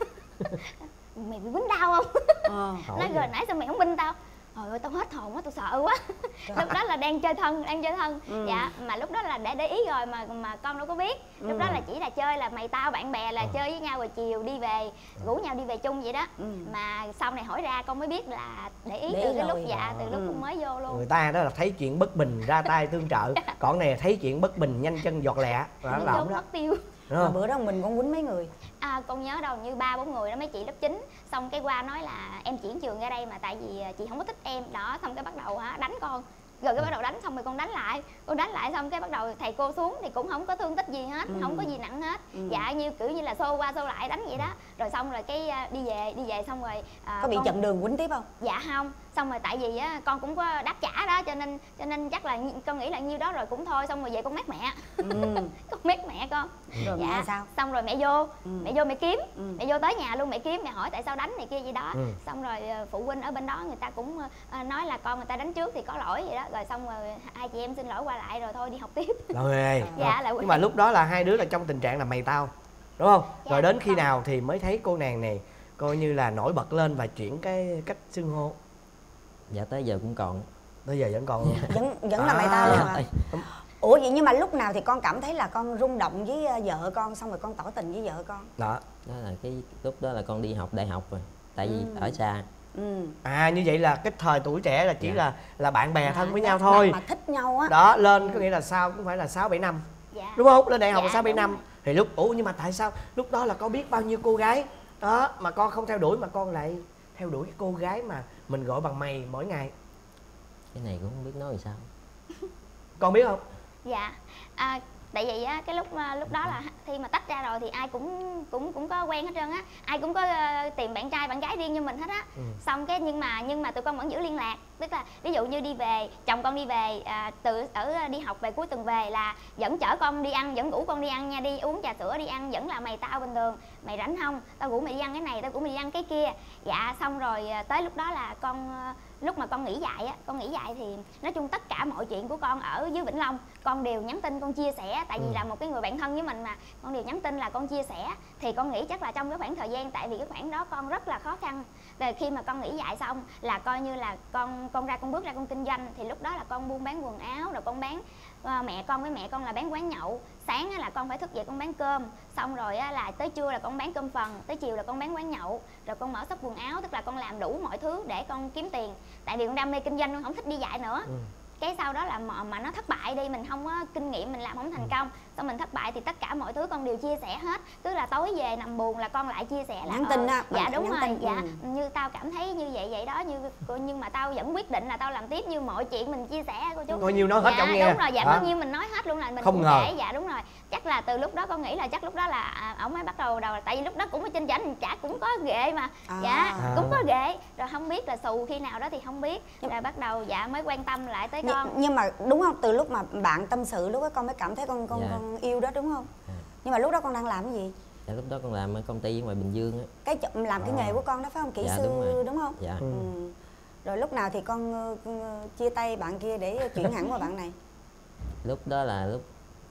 Mày bị quýnh đau không? Nói rồi nãy sao mày không binh tao? Trời ơi tao hết hồn quá, tao sợ quá. Lúc đó là đang chơi thân. Dạ, mà lúc đó là để ý rồi mà con đâu có biết. Lúc đó là chỉ là chơi là mày tao bạn bè là chơi với nhau rồi chiều đi về, rủ nhau đi về chung vậy đó. Mà sau này hỏi ra con mới biết là để ý từ cái lúc từ lúc con mới vô luôn. Người ta đó là thấy chuyện bất bình ra tay tương trợ, còn này là thấy chuyện bất bình nhanh chân giọt lẹ, đó là ổng đó. Mất tiêu. Mà bữa đó mình con quýnh mấy người? Con nhớ đâu như 3-4 người đó, mấy chị lớp 9. Xong cái qua nói là em chuyển trường ra đây mà tại vì chị không có thích em đó, xong cái bắt đầu đánh con. Rồi cái bắt đầu đánh xong rồi con đánh lại xong cái bắt đầu thầy cô xuống thì cũng không có thương tích gì hết, không có gì nặng hết. Dạ như kiểu như là xô qua xô lại đánh vậy đó. Rồi xong rồi cái đi về xong rồi có bị chặn đường quýnh tiếp không? Dạ không. Xong rồi tại vì á con cũng có đáp trả đó cho nên chắc là con nghĩ là nhiêu đó rồi cũng thôi, xong rồi về con mét mẹ. Con mét mẹ con. Rồi dạ. Mẹ sao? Xong rồi mẹ vô mẹ kiếm, mẹ vô tới nhà luôn mẹ kiếm, mẹ hỏi tại sao đánh này kia gì đó. Xong rồi phụ huynh ở bên đó người ta cũng nói là con người ta đánh trước thì có lỗi vậy đó. Rồi xong rồi hai chị em xin lỗi qua lại rồi thôi đi học tiếp. Rồi. Dạ là nhưng mà lúc đó là hai đứa là trong tình trạng là mày tao, đúng không? Dạ, rồi đến khi nào thì mới thấy cô nàng này coi như là nổi bật lên và chuyển cái cách xưng hô? Dạ tới giờ cũng còn. Tới giờ vẫn còn luôn. Vẫn là mày tao luôn hả? Ủa vậy nhưng mà lúc nào thì con cảm thấy là con rung động với vợ con xong rồi con tỏ tình với vợ con? Đó là cái lúc đó là con đi học đại học rồi, tại vì ở xa. Như vậy là cái thời tuổi trẻ là chỉ là bạn bè thân với nhau thôi, mà thích nhau á. Đó lên có nghĩa là sau cũng phải là 6-7 năm. Đúng không? Lên đại học là 6-7 năm. Thì lúc nhưng mà tại sao lúc đó là con biết bao nhiêu cô gái đó mà con không theo đuổi mà con lại theo đuổi cái cô gái mà mình gọi bằng mày mỗi ngày? Cái này cũng không biết nói làm sao. Con biết không? Dạ tại vì á cái lúc đó là khi mà tách ra rồi thì ai cũng có quen hết trơn á, ai cũng có tìm bạn trai bạn gái riêng như mình hết á. Xong cái nhưng mà tụi con vẫn giữ liên lạc, tức là ví dụ như đi về, chồng con đi về đi học về cuối tuần về là vẫn chở con đi ăn, vẫn rủ con đi ăn nha, đi uống trà sữa đi ăn, vẫn là mày tao bình thường, mày rảnh không tao rủ mày đi ăn cái này, tao rủ mày đi ăn cái kia. Dạ xong rồi tới lúc đó là lúc mà con nghỉ dạy thì nói chung tất cả mọi chuyện của con ở dưới Vĩnh Long con đều nhắn tin con chia sẻ, tại vì là một cái người bạn thân với mình mà, con đều nhắn tin là con chia sẻ. Thì con nghĩ chắc là trong cái khoảng thời gian, tại vì cái khoảng đó con rất là khó khăn, rồi khi mà con nghỉ dạy xong là coi như là con bước ra con kinh doanh, thì lúc đó là con buôn bán quần áo, rồi con bán mẹ con là bán quán nhậu, sáng là con phải thức dậy con bán cơm, xong rồi là tới trưa là con bán cơm phần, tới chiều là con bán quán nhậu, rồi con mở shop quần áo, tức là con làm đủ mọi thứ để con kiếm tiền, tại vì con đam mê kinh doanh, con không thích đi dạy nữa. Cái sau đó là mà nó thất bại đi, mình không có kinh nghiệm, mình làm không thành công, xong mình thất bại thì tất cả mọi thứ con đều chia sẻ hết, tức là tối về nằm buồn là con lại chia sẻ là nhắn tin á. Dạ đúng rồi. Dạ như tao cảm thấy như vậy đó, nhưng mà tao vẫn quyết định là tao làm tiếp, như mọi chuyện mình chia sẻ cô chú. Bao nhiêu nói hết trong nghe. Đúng rồi, dạ bao nhiêu mình nói hết luôn, là mình không ngờ. Dạ đúng rồi, chắc là từ lúc đó con nghĩ là chắc lúc đó là ổng mới bắt đầu tại vì lúc đó cũng ở trên chảnh chả cũng có ghệ mà. Cũng có ghệ, rồi không biết là xù khi nào đó thì không biết, rồi bắt đầu mới quan tâm lại tới con. Nhưng mà đúng không, từ lúc mà bạn tâm sự lúc đó con mới cảm thấy con yêu đó đúng không? Nhưng mà lúc đó con đang làm cái gì? Dạ lúc đó con làm ở công ty ngoài Bình Dương á. Làm cái nghề của con đó phải không? Kỹ sư đúng không? Dạ. Rồi lúc nào thì con chia tay bạn kia để chuyển hẳn qua bạn này? Lúc đó là lúc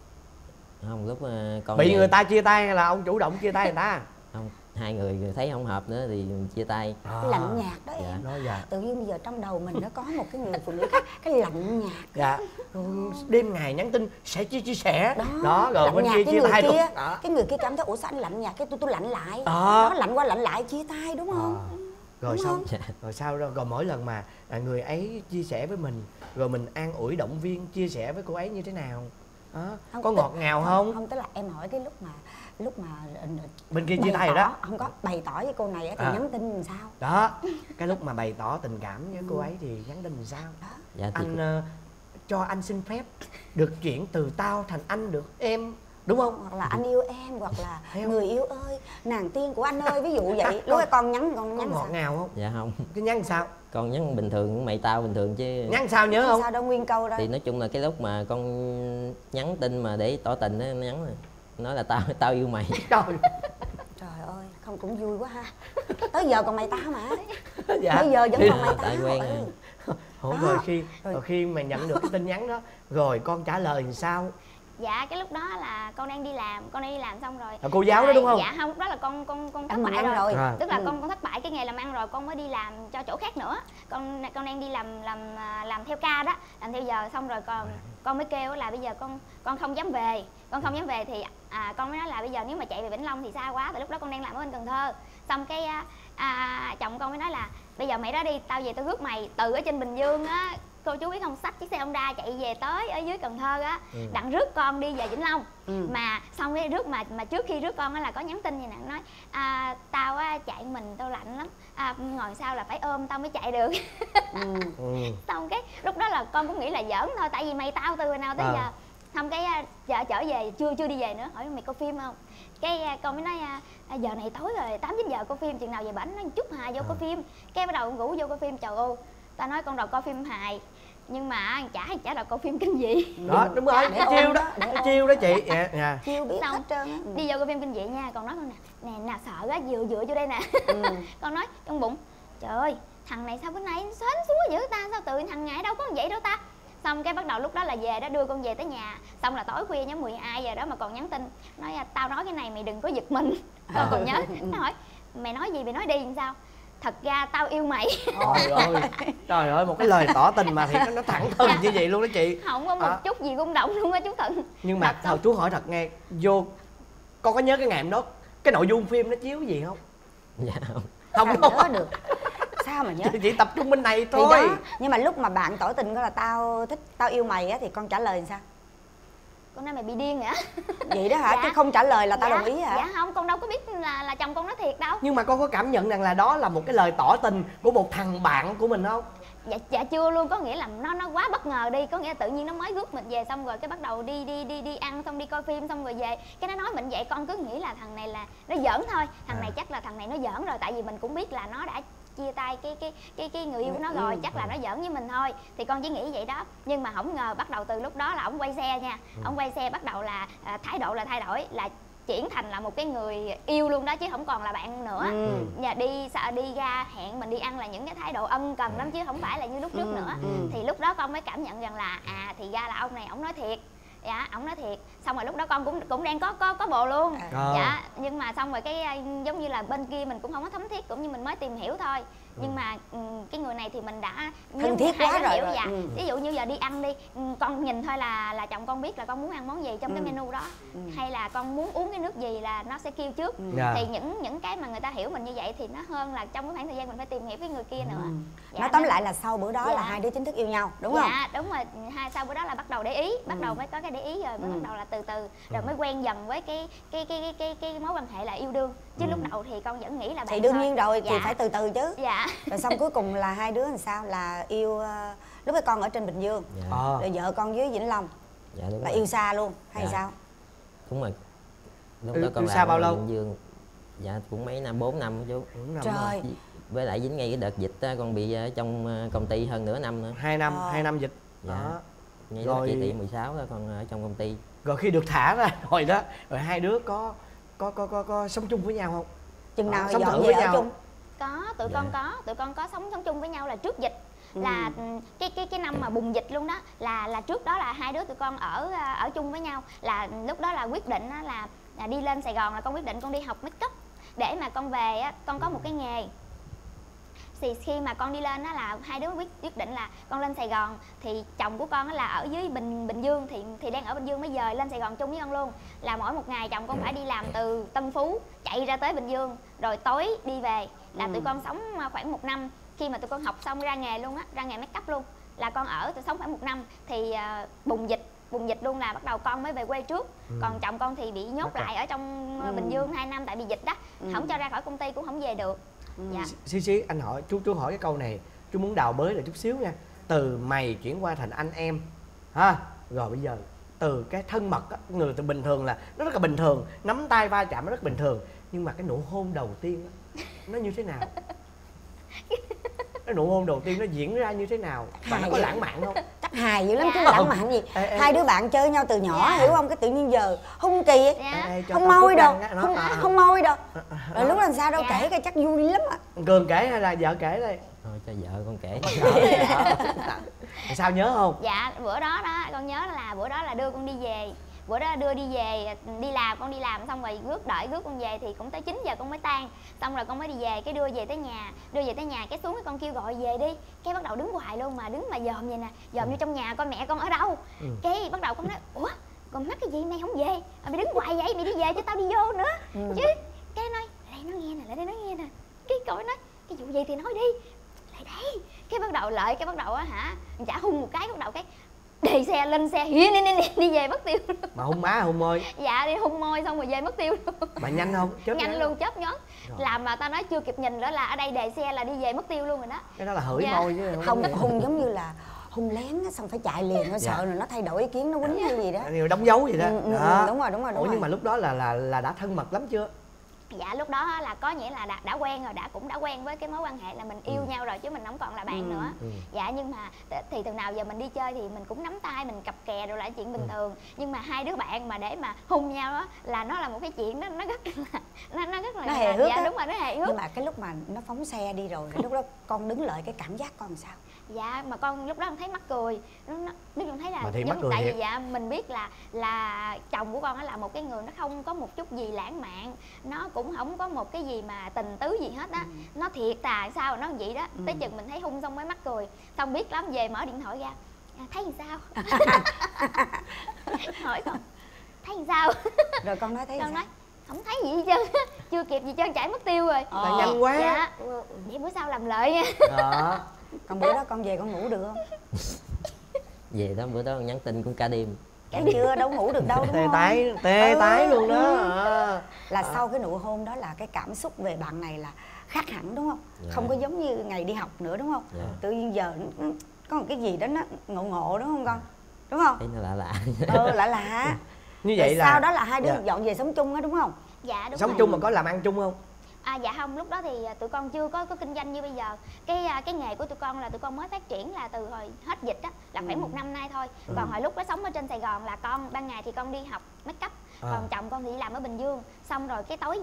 con bị người ta chia tay hay là ông chủ động chia tay người ta? Không, hai người thấy không hợp nữa thì chia tay. Lạnh nhạt đó em. Tự nhiên bây giờ trong đầu mình nó có một cái người phụ nữ khác, cái lạnh nhạt. Dạ. Đêm ngày nhắn tin sẽ chia sẻ đó rồi bên kia chia tay luôn. Cái người kia cảm thấy ủa sao anh lạnh nhạt, cái tôi lạnh lại đó, lạnh qua lạnh lại chia tay đúng không? Rồi xong rồi sao rồi mỗi lần mà người ấy chia sẻ với mình rồi mình an ủi động viên chia sẻ với cô ấy như thế nào đó, có ngọt ngào không? Không, tức là em hỏi cái lúc mà bên kia chia tay rồi đó, không có bày tỏ với cô này thì nhắn tin làm sao đó, cái lúc mà bày tỏ tình cảm với cô ấy thì nhắn tin làm sao đó? Dạ, anh cho anh xin phép được chuyển từ tao thành anh được em, đúng không? Hoặc là anh yêu em, hoặc là người yêu ơi, nàng tiên của anh ơi, ví dụ vậy. Lúc con nhắn có ngọt ngào không? Dạ không. Cái nhắn sao? Con nhắn bình thường, mày tao bình thường chứ. Nhắn sao nhớ không? Sao đâu nguyên câu đó. Thì nói chung là cái lúc mà con nhắn tin mà để tỏ tình á, nhắn nói là tao yêu mày. Trời ơi, không cũng vui quá ha. Tới giờ còn mày tao mà. Dạ. Bây giờ vẫn còn mày tao. Tại quen rồi khi mà nhận được cái tin nhắn đó rồi con trả lời làm sao? Dạ cái lúc đó là con đang đi làm xong rồi. Là cô giáo đó đúng không? Dạ không, lúc đó là con thất bại rồi. Tức là Ừ. con thất bại cái nghề làm ăn rồi, con mới đi làm cho chỗ khác nữa. Con đang đi làm theo ca đó, làm theo giờ, xong rồi con mới kêu là bây giờ con không dám về. Con không dám về thì con mới nói là bây giờ nếu mà chạy về Vĩnh Long thì xa quá, tại lúc đó con đang làm ở bên Cần Thơ. Xong cái chồng con mới nói là bây giờ mày đó đi, tao về tao rước mày từ ở trên Bình Dương á, cô chú biết không, xách chiếc xe Honda chạy về tới ở dưới Cần Thơ á, đặng rước con đi về Vĩnh Long. Mà xong cái rước mà trước khi rước con á là có nhắn tin vậy nè, nói tao á chạy mình tao lạnh lắm, ngồi sau là phải ôm tao mới chạy được. Xong cái lúc đó là con cũng nghĩ là giỡn thôi, tại vì mày tao từ hồi nào tới giờ. Xong cái vợ trở về chưa đi về nữa, hỏi mày coi phim không, cái con mới nói giờ này tối rồi, 8-9 giờ coi phim, chừng nào về bển nói chút Hà vô coi phim. Cái bắt đầu ngủ vô coi phim. Trời ơi, ta nói con đầu coi phim hài nhưng mà chả đầu coi phim kinh dị. Đó đúng rồi, cái chiêu đó, cái chiêu đó chị. Chiêu biết hết trơn. Đi vô coi phim kinh dị nha, còn nói con nè nào sợ quá, dựa vô đây nè. Con nói trong bụng, trời ơi thằng này sao bữa nay sến súa dữ ta, sao tự thằng ngại đâu có vậy đâu ta. Xong cái bắt đầu lúc đó là về đó, đưa con về tới nhà, xong là tối khuya nhóm 12 giờ đó mà còn nhắn tin nói tao nói cái này mày đừng có giật mình. Con còn nhớ, nó hỏi mày nói gì mày nói đi làm sao, thật ra tao yêu mày. Trời ơi, một cái lời tỏ tình mà thì nó thẳng thừng như vậy luôn đó chị. Không có một chút gì rung động luôn á chú Thuận. Nhưng mà thôi chú hỏi thật nghe, con có nhớ cái ngày hôm đó cái nội dung phim nó chiếu gì không? Dạ không nhớ được. Sao mà nhớ? Chỉ tập trung bên này thôi. Nhưng mà lúc mà bạn tỏ tình có là tao thích, tao yêu mày á, thì con trả lời làm sao? Con nói mày bị điên hả? Vậy đó hả? Chứ không trả lời là tao đồng ý hả? Dạ không, con đâu có biết là chồng con nói thiệt đâu. Nhưng mà con có cảm nhận rằng là đó là một cái lời tỏ tình của một thằng bạn của mình không? Dạ chưa luôn, có nghĩa là nó quá bất ngờ đi, có nghĩa là tự nhiên nó mới rước mình về, xong rồi cái bắt đầu đi ăn, xong đi coi phim, xong rồi về cái nó nói mình vậy, con cứ nghĩ là thằng này là nó giỡn thôi, thằng này chắc là thằng này nó giỡn rồi, tại vì mình cũng biết là nó đã chia tay cái người yêu của nó rồi, chắc là nó giỡn với mình thôi, thì con chỉ nghĩ vậy đó. Nhưng mà không ngờ bắt đầu từ lúc đó là ổng quay xe nha, ổng quay xe bắt đầu là thái độ là thay đổi, là chuyển thành là một cái người yêu luôn đó, chứ không còn là bạn nữa. Và đi ra hẹn mình đi ăn là những cái thái độ ân cần lắm, chứ không phải là như lúc trước nữa. Thì lúc đó con mới cảm nhận rằng là thì ra là ông này ổng nói thiệt. Dạ, ổng nói thiệt. Xong rồi lúc đó con cũng đang có bồ luôn. Dạ, nhưng mà xong rồi cái giống như là bên kia mình cũng không có thấm thiết, cũng như mình mới tìm hiểu thôi. Nhưng mà cái người này thì mình đã thân thiết quá rồi. Dạ. Ví dụ như giờ đi ăn đi, con nhìn thôi là chồng con biết là con muốn ăn món gì trong cái menu đó, hay là con muốn uống cái nước gì là nó sẽ kêu trước. Thì những cái mà người ta hiểu mình như vậy thì nó hơn là trong cái khoảng thời gian mình phải tìm hiểu cái người kia nữa. Dạ, nói tóm lại là sau bữa đó là hai đứa chính thức yêu nhau, đúng không? Dạ đúng rồi, sau bữa đó là bắt đầu để ý, bắt đầu mới có cái để ý rồi, mới bắt đầu là từ từ rồi mới quen dần với cái mối quan hệ là yêu đương. Chứ lúc đầu thì con vẫn nghĩ là bạn thì đương nhiên rồi, dạ. thì phải từ từ chứ. Dạ. Rồi xong cuối cùng là hai đứa làm sao, là yêu lúc ấy con ở trên Bình Dương, rồi vợ con dưới Vĩnh Long. Dạ đúng là rồi. yêu xa luôn hay sao? Đúng rồi, lúc đó con xa bao lâu? Bình Dương. Dạ cũng mấy năm, 4 năm chú. 4 năm trời. Với lại dính ngay cái đợt dịch á, con bị ở trong công ty hơn nửa năm nữa. 2 năm, 2 năm dịch. Dạ. Đó. Ngay đó chị tiệm 16 đó, con ở trong công ty. Rồi khi được thả ra rồi đó, rồi hai đứa có sống chung với nhau không? Chừng nào sống dọn thử về với ở nhau chung? Có, tụi con có sống chung với nhau là trước dịch. Là cái năm mà bùng dịch luôn đó, là trước đó là hai đứa tụi con ở chung với nhau, là lúc đó là quyết định là đi lên Sài Gòn, là con quyết định con đi học make up để mà con về á, con có một cái nghề. Thì khi mà con đi lên đó là hai đứa quyết định là con lên Sài Gòn, thì chồng của con là ở dưới Bình Dương, thì đang ở Bình Dương, mới dời lên Sài Gòn chung với con luôn. Là mỗi một ngày chồng con phải đi làm từ Tân Phú chạy ra tới Bình Dương, rồi tối đi về. Là tụi con sống khoảng 1 năm. Khi mà tụi con học xong ra nghề luôn á, ra nghề make up luôn, là con tụi sống khoảng 1 năm. Thì bùng dịch luôn là bắt đầu con mới về quê trước. Còn chồng con thì bị nhốt lại ở trong Bình Dương 2 năm tại vì dịch đó, không cho ra khỏi công ty, cũng không về được. Dạ. Xí anh hỏi chú hỏi cái câu này, chú muốn đào bới lại chút xíu nha. Từ mày chuyển qua thành anh em ha, rồi bây giờ từ cái thân mật á, người từ bình thường là nó rất là bình thường, nắm tay va chạm nó rất bình thường, nhưng mà cái nụ hôn đầu tiên á, nó như thế nào? Cái nụ hôn đầu tiên nó diễn ra như thế nào và nó có lãng mạn không? Chắc hài dữ lắm chứ lãng mạn gì. Hai đứa bạn chơi nhau từ nhỏ, hiểu không? Cái tự nhiên giờ hung kỳ, không môi đâu, không môi đâu. Rồi lúc làm sao đâu, kể cái chắc vui lắm á. Cường kể hay là vợ kể đây? Thôi cho vợ con kể. Sao nhớ không? Dạ bữa đó con nhớ là bữa đó là đưa con đi về, bữa đó đưa đi về đi làm, con đi làm xong rồi rước con về thì cũng tới 9 giờ con mới tan, xong rồi con mới đi về, cái đưa về tới nhà cái xuống cái con kêu gọi về đi, cái bắt đầu đứng hoài luôn, mà đứng mà dòm vậy nè, dòm vô trong nhà coi mẹ con ở đâu. Cái bắt đầu con nói ủa con mắc cái gì mày không về, mày đứng hoài vậy, mày đi về cho tao đi vô nữa chứ. Cái nói lại đây nó nghe nè, lại đây nó nghe nè, cái cậu nói cái vụ gì thì nói đi, lại đây. Cái bắt đầu lại, cái bắt đầu á hả, chả hung một cái, bắt đầu cái đề xe lên xe hiên đi về mất tiêu luôn. Mà hung má hung môi? Dạ đi hung môi xong rồi về mất tiêu luôn. Mà nhanh không? Nhanh luôn, chớp nhón. Làm mà tao nói chưa kịp nhìn nữa là ở đây đề xe là đi về mất tiêu luôn rồi đó. Cái đó là hửi môi chứ không hung giống như là hung lén á, xong phải chạy liền, nó sợ rồi nó thay đổi ý kiến, nó quýnh hay gì đó, điều đóng dấu gì đó. Đúng rồi. Ủa nhưng mà lúc đó là đã thân mật lắm chưa? Dạ lúc đó là có nghĩa là đã quen rồi, cũng đã quen với cái mối quan hệ là mình yêu nhau rồi chứ mình không còn là bạn nữa. Dạ nhưng mà thì từ nào giờ mình đi chơi thì mình cũng nắm tay, mình cặp kè rồi là chuyện bình thường. Nhưng mà hai đứa bạn mà để mà hung nhau đó là nó là một cái chuyện nó rất là nó hề hước. Dạ đúng rồi, nó hề hước. Nhưng mà cái lúc mà nó phóng xe đi rồi, lúc đó con đứng lại cái cảm giác con làm sao? Dạ mà con lúc đó con thấy mắc cười, nó thấy là giống tại vì dạ mình biết là chồng của con là một cái người nó không có một chút gì lãng mạn, nó cũng không có một cái gì mà tình tứ gì hết á, nó thiệt tà sao nó vậy đó. Tới chừng mình thấy hung xong mới mắc cười, xong biết lắm về mở điện thoại ra thấy làm sao hỏi con thấy làm sao rồi con nói thấy con sao? nói không thấy gì hết trơn chưa kịp gì trơn chạy mất tiêu rồi. Tại nhanh quá. Dạ vậy bữa sau làm lợi nha. Còn bữa đó con về con ngủ được không? Về đó bữa đó nhắn tin cũng cả đêm. Cái chưa đâu ngủ được đâu đúng không? Tê tái luôn đó. Là sau cái nụ hôn đó là cái cảm xúc về bạn này là khác hẳn đúng không? Không có giống như ngày đi học nữa đúng không? Tự nhiên giờ có một cái gì đó nó ngộ đúng không con? Đúng không? Thấy nó lạ. Lạ. Như vậy là sau đó là hai đứa dọn về sống chung á đúng không? Dạ đúng sống rồi. chung mà có làm ăn chung không? Dạ không, lúc đó thì tụi con chưa có kinh doanh như bây giờ. Cái nghề của tụi con là tụi con mới phát triển là từ hồi hết dịch á, là khoảng 1 năm nay thôi. Còn hồi lúc đó sống ở trên Sài Gòn là con ban ngày thì con đi học make up, còn chồng con thì đi làm ở Bình Dương. Xong rồi cái tối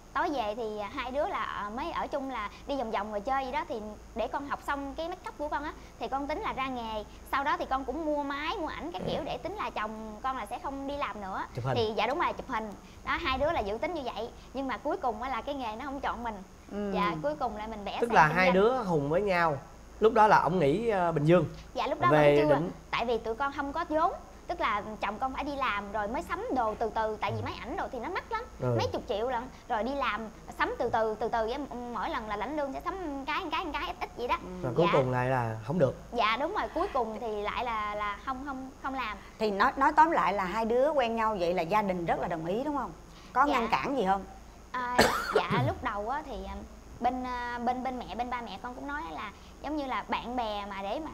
về thì hai đứa là mới ở chung là đi vòng vòng rồi chơi gì đó, thì để con học xong cái make up của con á thì con tính là ra nghề. Sau đó thì con cũng mua máy mua ảnh các kiểu để tính là chồng con là sẽ không đi làm nữa. Thì dạ đúng rồi, chụp hình đó, hai đứa là dự tính như vậy. Nhưng mà cuối cùng là cái nghề nó không chọn mình. Dạ cuối cùng là mình bẻ. Tức là hai đứa hùng với nhau. Lúc đó là ổng nghỉ Bình Dương. Dạ lúc đó vẫn chưa tại vì tụi con không có vốn. Tức là chồng con phải đi làm rồi mới sắm đồ từ từ, tại vì máy ảnh đồ thì nó mắc lắm, mấy chục triệu lận, rồi đi làm sắm từ từ với mỗi lần là lãnh lương sẽ sắm cái ít vậy đó. Rồi cuối cùng lại là không được. Dạ đúng rồi, cuối cùng thì lại là không làm. Thì nói tóm lại là hai đứa quen nhau vậy là gia đình rất là đồng ý đúng không? Có ngăn cản gì không? Dạ lúc đầu á thì bên mẹ bên ba mẹ con cũng nói là giống như là bạn bè mà để mà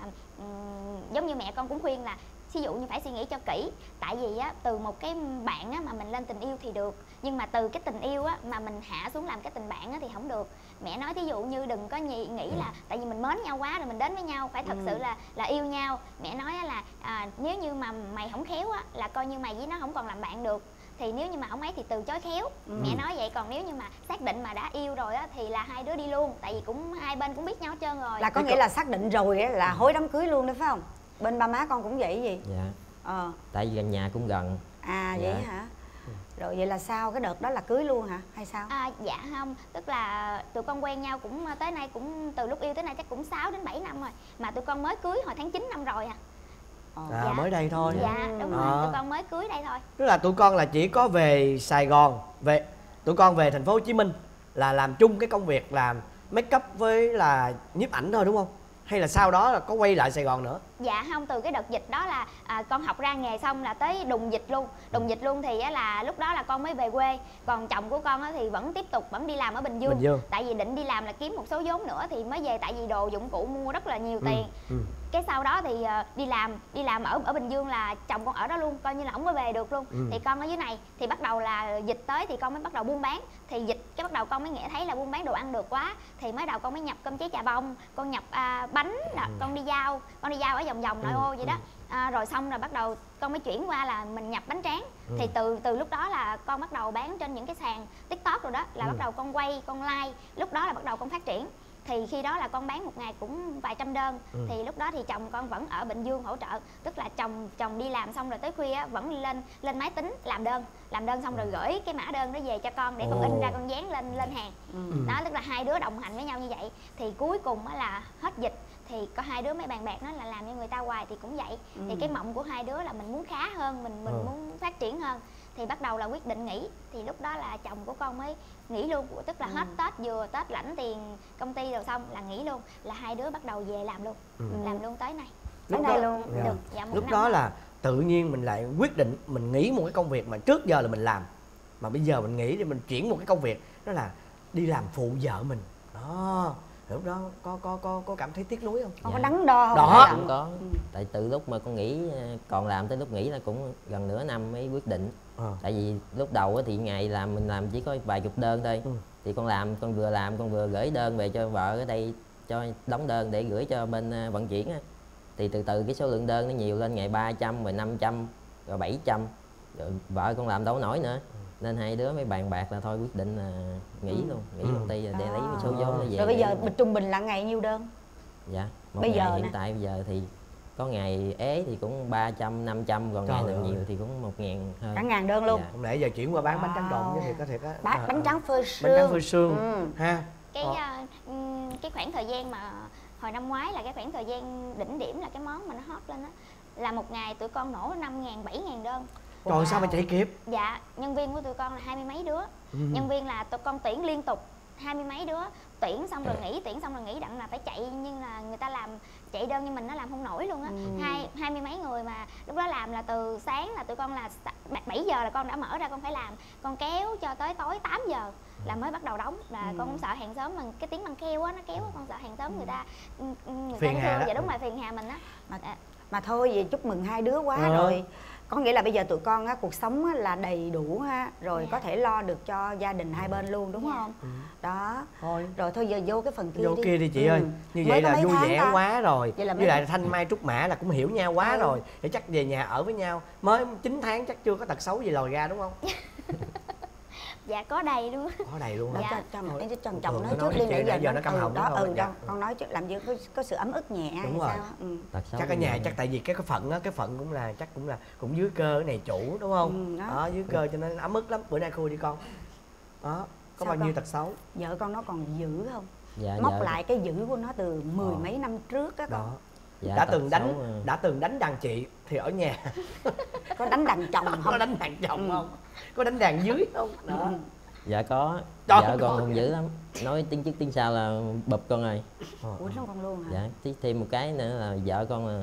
giống như mẹ con cũng khuyên là ví dụ như phải suy nghĩ cho kỹ, tại vì á từ một cái bạn á mà mình lên tình yêu thì được, nhưng mà từ cái tình yêu á mà mình hạ xuống làm cái tình bạn á thì không được. Mẹ nói thí dụ như đừng có nghĩ là tại vì mình mến nhau quá rồi mình đến với nhau, phải thật sự là yêu nhau. Mẹ nói là nếu như mà mày không khéo á là coi như mày với nó không còn làm bạn được, thì nếu như mà ông ấy thì từ chối khéo. Mẹ nói vậy. Còn nếu như mà xác định mà đã yêu rồi á thì là hai đứa đi luôn, tại vì cũng hai bên cũng biết nhau hết trơn rồi. Là có nghĩa là xác định rồi á là hối đám cưới luôn đấy phải không? Bên ba má con cũng vậy gì? Dạ. Tại vì gần nhà cũng gần. Vậy hả? Rồi vậy là sao, cái đợt đó là cưới luôn hả hay sao? Dạ không, tức là tụi con quen nhau cũng tới nay cũng từ lúc yêu tới nay chắc cũng 6 đến 7 năm rồi, mà tụi con mới cưới hồi tháng 9 năm rồi dạ. Mới đây thôi. Dạ đúng rồi, tụi con mới cưới đây thôi. Tức là tụi con là chỉ có về Sài Gòn, tụi con về thành phố Hồ Chí Minh là làm chung cái công việc làm make up với là nhiếp ảnh thôi đúng không? Hay là sau đó là có quay lại Sài Gòn nữa? Dạ không, từ cái đợt dịch đó là con học ra nghề xong là tới đùng dịch luôn. Đùng dịch luôn thì là lúc đó là con mới về quê. Còn chồng của con thì vẫn tiếp tục vẫn đi làm ở Bình Dương. Tại vì định đi làm là kiếm một số vốn nữa thì mới về, tại vì đồ dụng cụ mua rất là nhiều tiền. Cái sau đó thì đi làm ở Bình Dương là chồng con ở đó luôn, coi như là ổng mới về được luôn. Thì con ở dưới này thì bắt đầu là dịch tới thì con mới bắt đầu buôn bán. Thì dịch cái bắt đầu con mới nghe thấy là buôn bán đồ ăn được quá, thì mới đầu con mới nhập cơm cháy chà bông, con nhập bánh, con đi giao ở vòng vòng nội ô vậy đó. Rồi xong rồi bắt đầu con mới chuyển qua là mình nhập bánh tráng. Thì từ lúc đó là con bắt đầu bán trên những cái sàn TikTok rồi đó, là bắt đầu con quay con like, lúc đó là bắt đầu con phát triển. thì khi đó là con bán một ngày cũng vài trăm đơn. Thì lúc đó thì chồng con vẫn ở Bình Dương hỗ trợ, tức là chồng đi làm xong rồi tới khuya á, vẫn lên máy tính làm đơn xong rồi gửi cái mã đơn đó về cho con để con in ra con dán lên hàng. Đó, tức là hai đứa đồng hành với nhau như vậy. Thì cuối cùng á là hết dịch thì có hai đứa mới bàn bạc nói là làm cho người ta hoài thì cũng vậy. Thì cái mộng của hai đứa là mình muốn khá hơn, mình muốn phát triển hơn, thì bắt đầu là quyết định nghỉ. Thì lúc đó là chồng của con mới nghỉ luôn, tức là hết Tết, vừa Tết lãnh tiền công ty rồi xong là nghỉ luôn, là hai đứa bắt đầu về làm luôn. Làm luôn tới nay. Tới nay luôn. Được. Dạ, lúc đó là tự nhiên mình lại quyết định mình nghỉ một cái công việc mà trước giờ là mình làm, mà bây giờ mình nghỉ thì mình chuyển một cái công việc đó là đi làm phụ vợ mình đó. Lúc đó có cảm thấy tiếc nuối không? Con có đắn đo không? Đó. Không có. Tại từ lúc mà con nghỉ, còn làm tới lúc nghỉ là cũng gần nửa năm mới quyết định. Tại vì lúc đầu thì ngày làm mình làm chỉ có vài chục đơn thôi. Thì con vừa gửi đơn về cho vợ ở đây cho đóng đơn để gửi cho bên vận chuyển á. Thì từ từ cái số lượng đơn nó nhiều lên, ngày 300 rồi 500 rồi 700. Rồi vợ con làm đâu nổi nữa. Nên hai đứa mới bàn bạc là thôi quyết định là nghỉ luôn, nghỉ công ty để lấy cái số vốn nó về. Rồi bây giờ trung bình là ngày nhiêu đơn? Dạ, một bây ngày giờ hiện tại bây giờ thì có ngày ế thì cũng 300, 500, còn ngày nào nhiều thì cũng 1.000 hơn. Cả ngàn đơn luôn. Dạ. Hôm nãy giờ chuyển qua bán bánh tráng trộn chứ thì có thể có Bánh tráng phơi sương. Bánh tráng phơi sương ha. Cái khoảng thời gian mà hồi năm ngoái là cái khoảng thời gian đỉnh điểm, là cái món mà nó hot lên á, là một ngày tụi con nổ 5.000, 7.000 đơn. Trời sao mà chạy kịp? Dạ, nhân viên của tụi con là 20 mấy đứa. Nhân viên là tụi con tuyển liên tục 20 mấy đứa, tuyển xong rồi nghỉ, đặng là phải chạy, nhưng là người ta làm chạy đơn như mình nó làm không nổi luôn á. 20 mấy người mà lúc đó làm là từ sáng là tụi con là 7 giờ là con đã mở ra con phải làm, con kéo cho tới tối 8 giờ là mới bắt đầu đóng. Là con cũng sợ hàng xóm, mà cái tiếng băng keo á nó kéo, con sợ hàng xóm người ta phiền hà. Dạ đúng rồi, phiền hà mình á. Mà thôi vậy chúc mừng hai đứa quá rồi. Có nghĩa là bây giờ tụi con á, cuộc sống á, là đầy đủ ha, rồi có thể lo được cho gia đình hai bên luôn, đúng không? Đó. Rồi thôi giờ vô cái phần kia vô kia đi chị ơi. Như vậy là vui vẻ quá rồi. Với lại Thanh Mai Trúc Mã là cũng hiểu nhau quá rồi. Để chắc về nhà ở với nhau mới 9 tháng chắc chưa có tật xấu gì lòi ra đúng không? Dạ có đầy luôn. Có đầy luôn hả? Dạ. Cho chồng nói trước đi, nãy giờ nó căm họng đó. Con nói trước làm gì có sự ấm ức nhẹ đúng hay rồi. sao? Chắc ở nhà chắc tại vì cái phận á, cái phận cũng là chắc cũng dưới cơ cái này chủ đúng không? Đó dưới cơ cho nên ấm ức lắm. Bữa nay khui đi con. Đó, có bao nhiêu tật xấu? Vợ con nó còn giữ không? Dạ, móc lại cái giữ của nó từ mười mấy năm trước á con. Dạ, đã từng đánh đàn chị thì ở nhà có đánh đàn chồng không? Có đánh đàn chồng không? Có đánh đàn dưới không? Đó. Dạ có. Vợ con còn dữ lắm, nói tiếng trước tiếng sau là bụp con rồi. Ủa nó con luôn hả? Dạ, thêm một cái nữa là vợ con là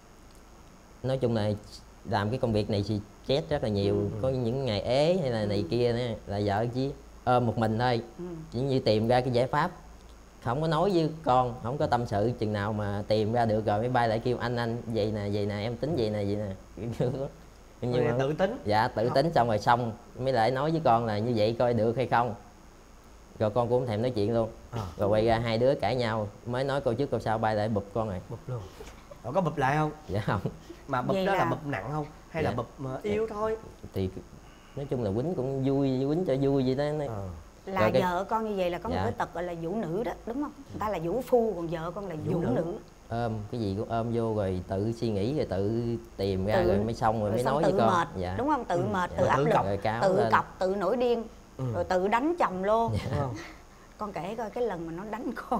nói chung là làm cái công việc này thì stress rất là nhiều. Có những ngày ế hay là này kia nữa là vợ chỉ ôm một mình thôi. Chỉ như tìm ra cái giải pháp, không có nói với con, không có tâm sự, chừng nào mà tìm ra được rồi mới bay lại kêu anh vậy nè em tính vậy nè. Nhưng mà tự tính. Dạ tự tính xong mới lại nói với con là như vậy coi được hay không. Rồi con cũng không thèm nói chuyện luôn. Rồi quay ra hai đứa cãi nhau, mới nói câu trước câu sau bay lại bụp con rồi. Bụp luôn. Rồi có bụp lại không? Dạ không. Mà bụp đó là bụp nặng không? Hay là bụp yếu thôi? Thì nói chung là quýnh cũng vui, quýnh cho vui vậy đó. Là vợ con như vậy là có một cái tật gọi là vũ nữ đó, đúng không? Người ta là vũ phu, còn vợ con là vũ nữ. Ôm cái gì cũng ôm vô rồi tự suy nghĩ rồi tự tìm ra rồi mới xong rồi mới nói với con. Mệt, dạ. Đúng không? Tự mệt, tự áp lực, tự cọc, tự nổi điên, rồi tự đánh chồng luôn. Con kể coi cái lần mà nó đánh con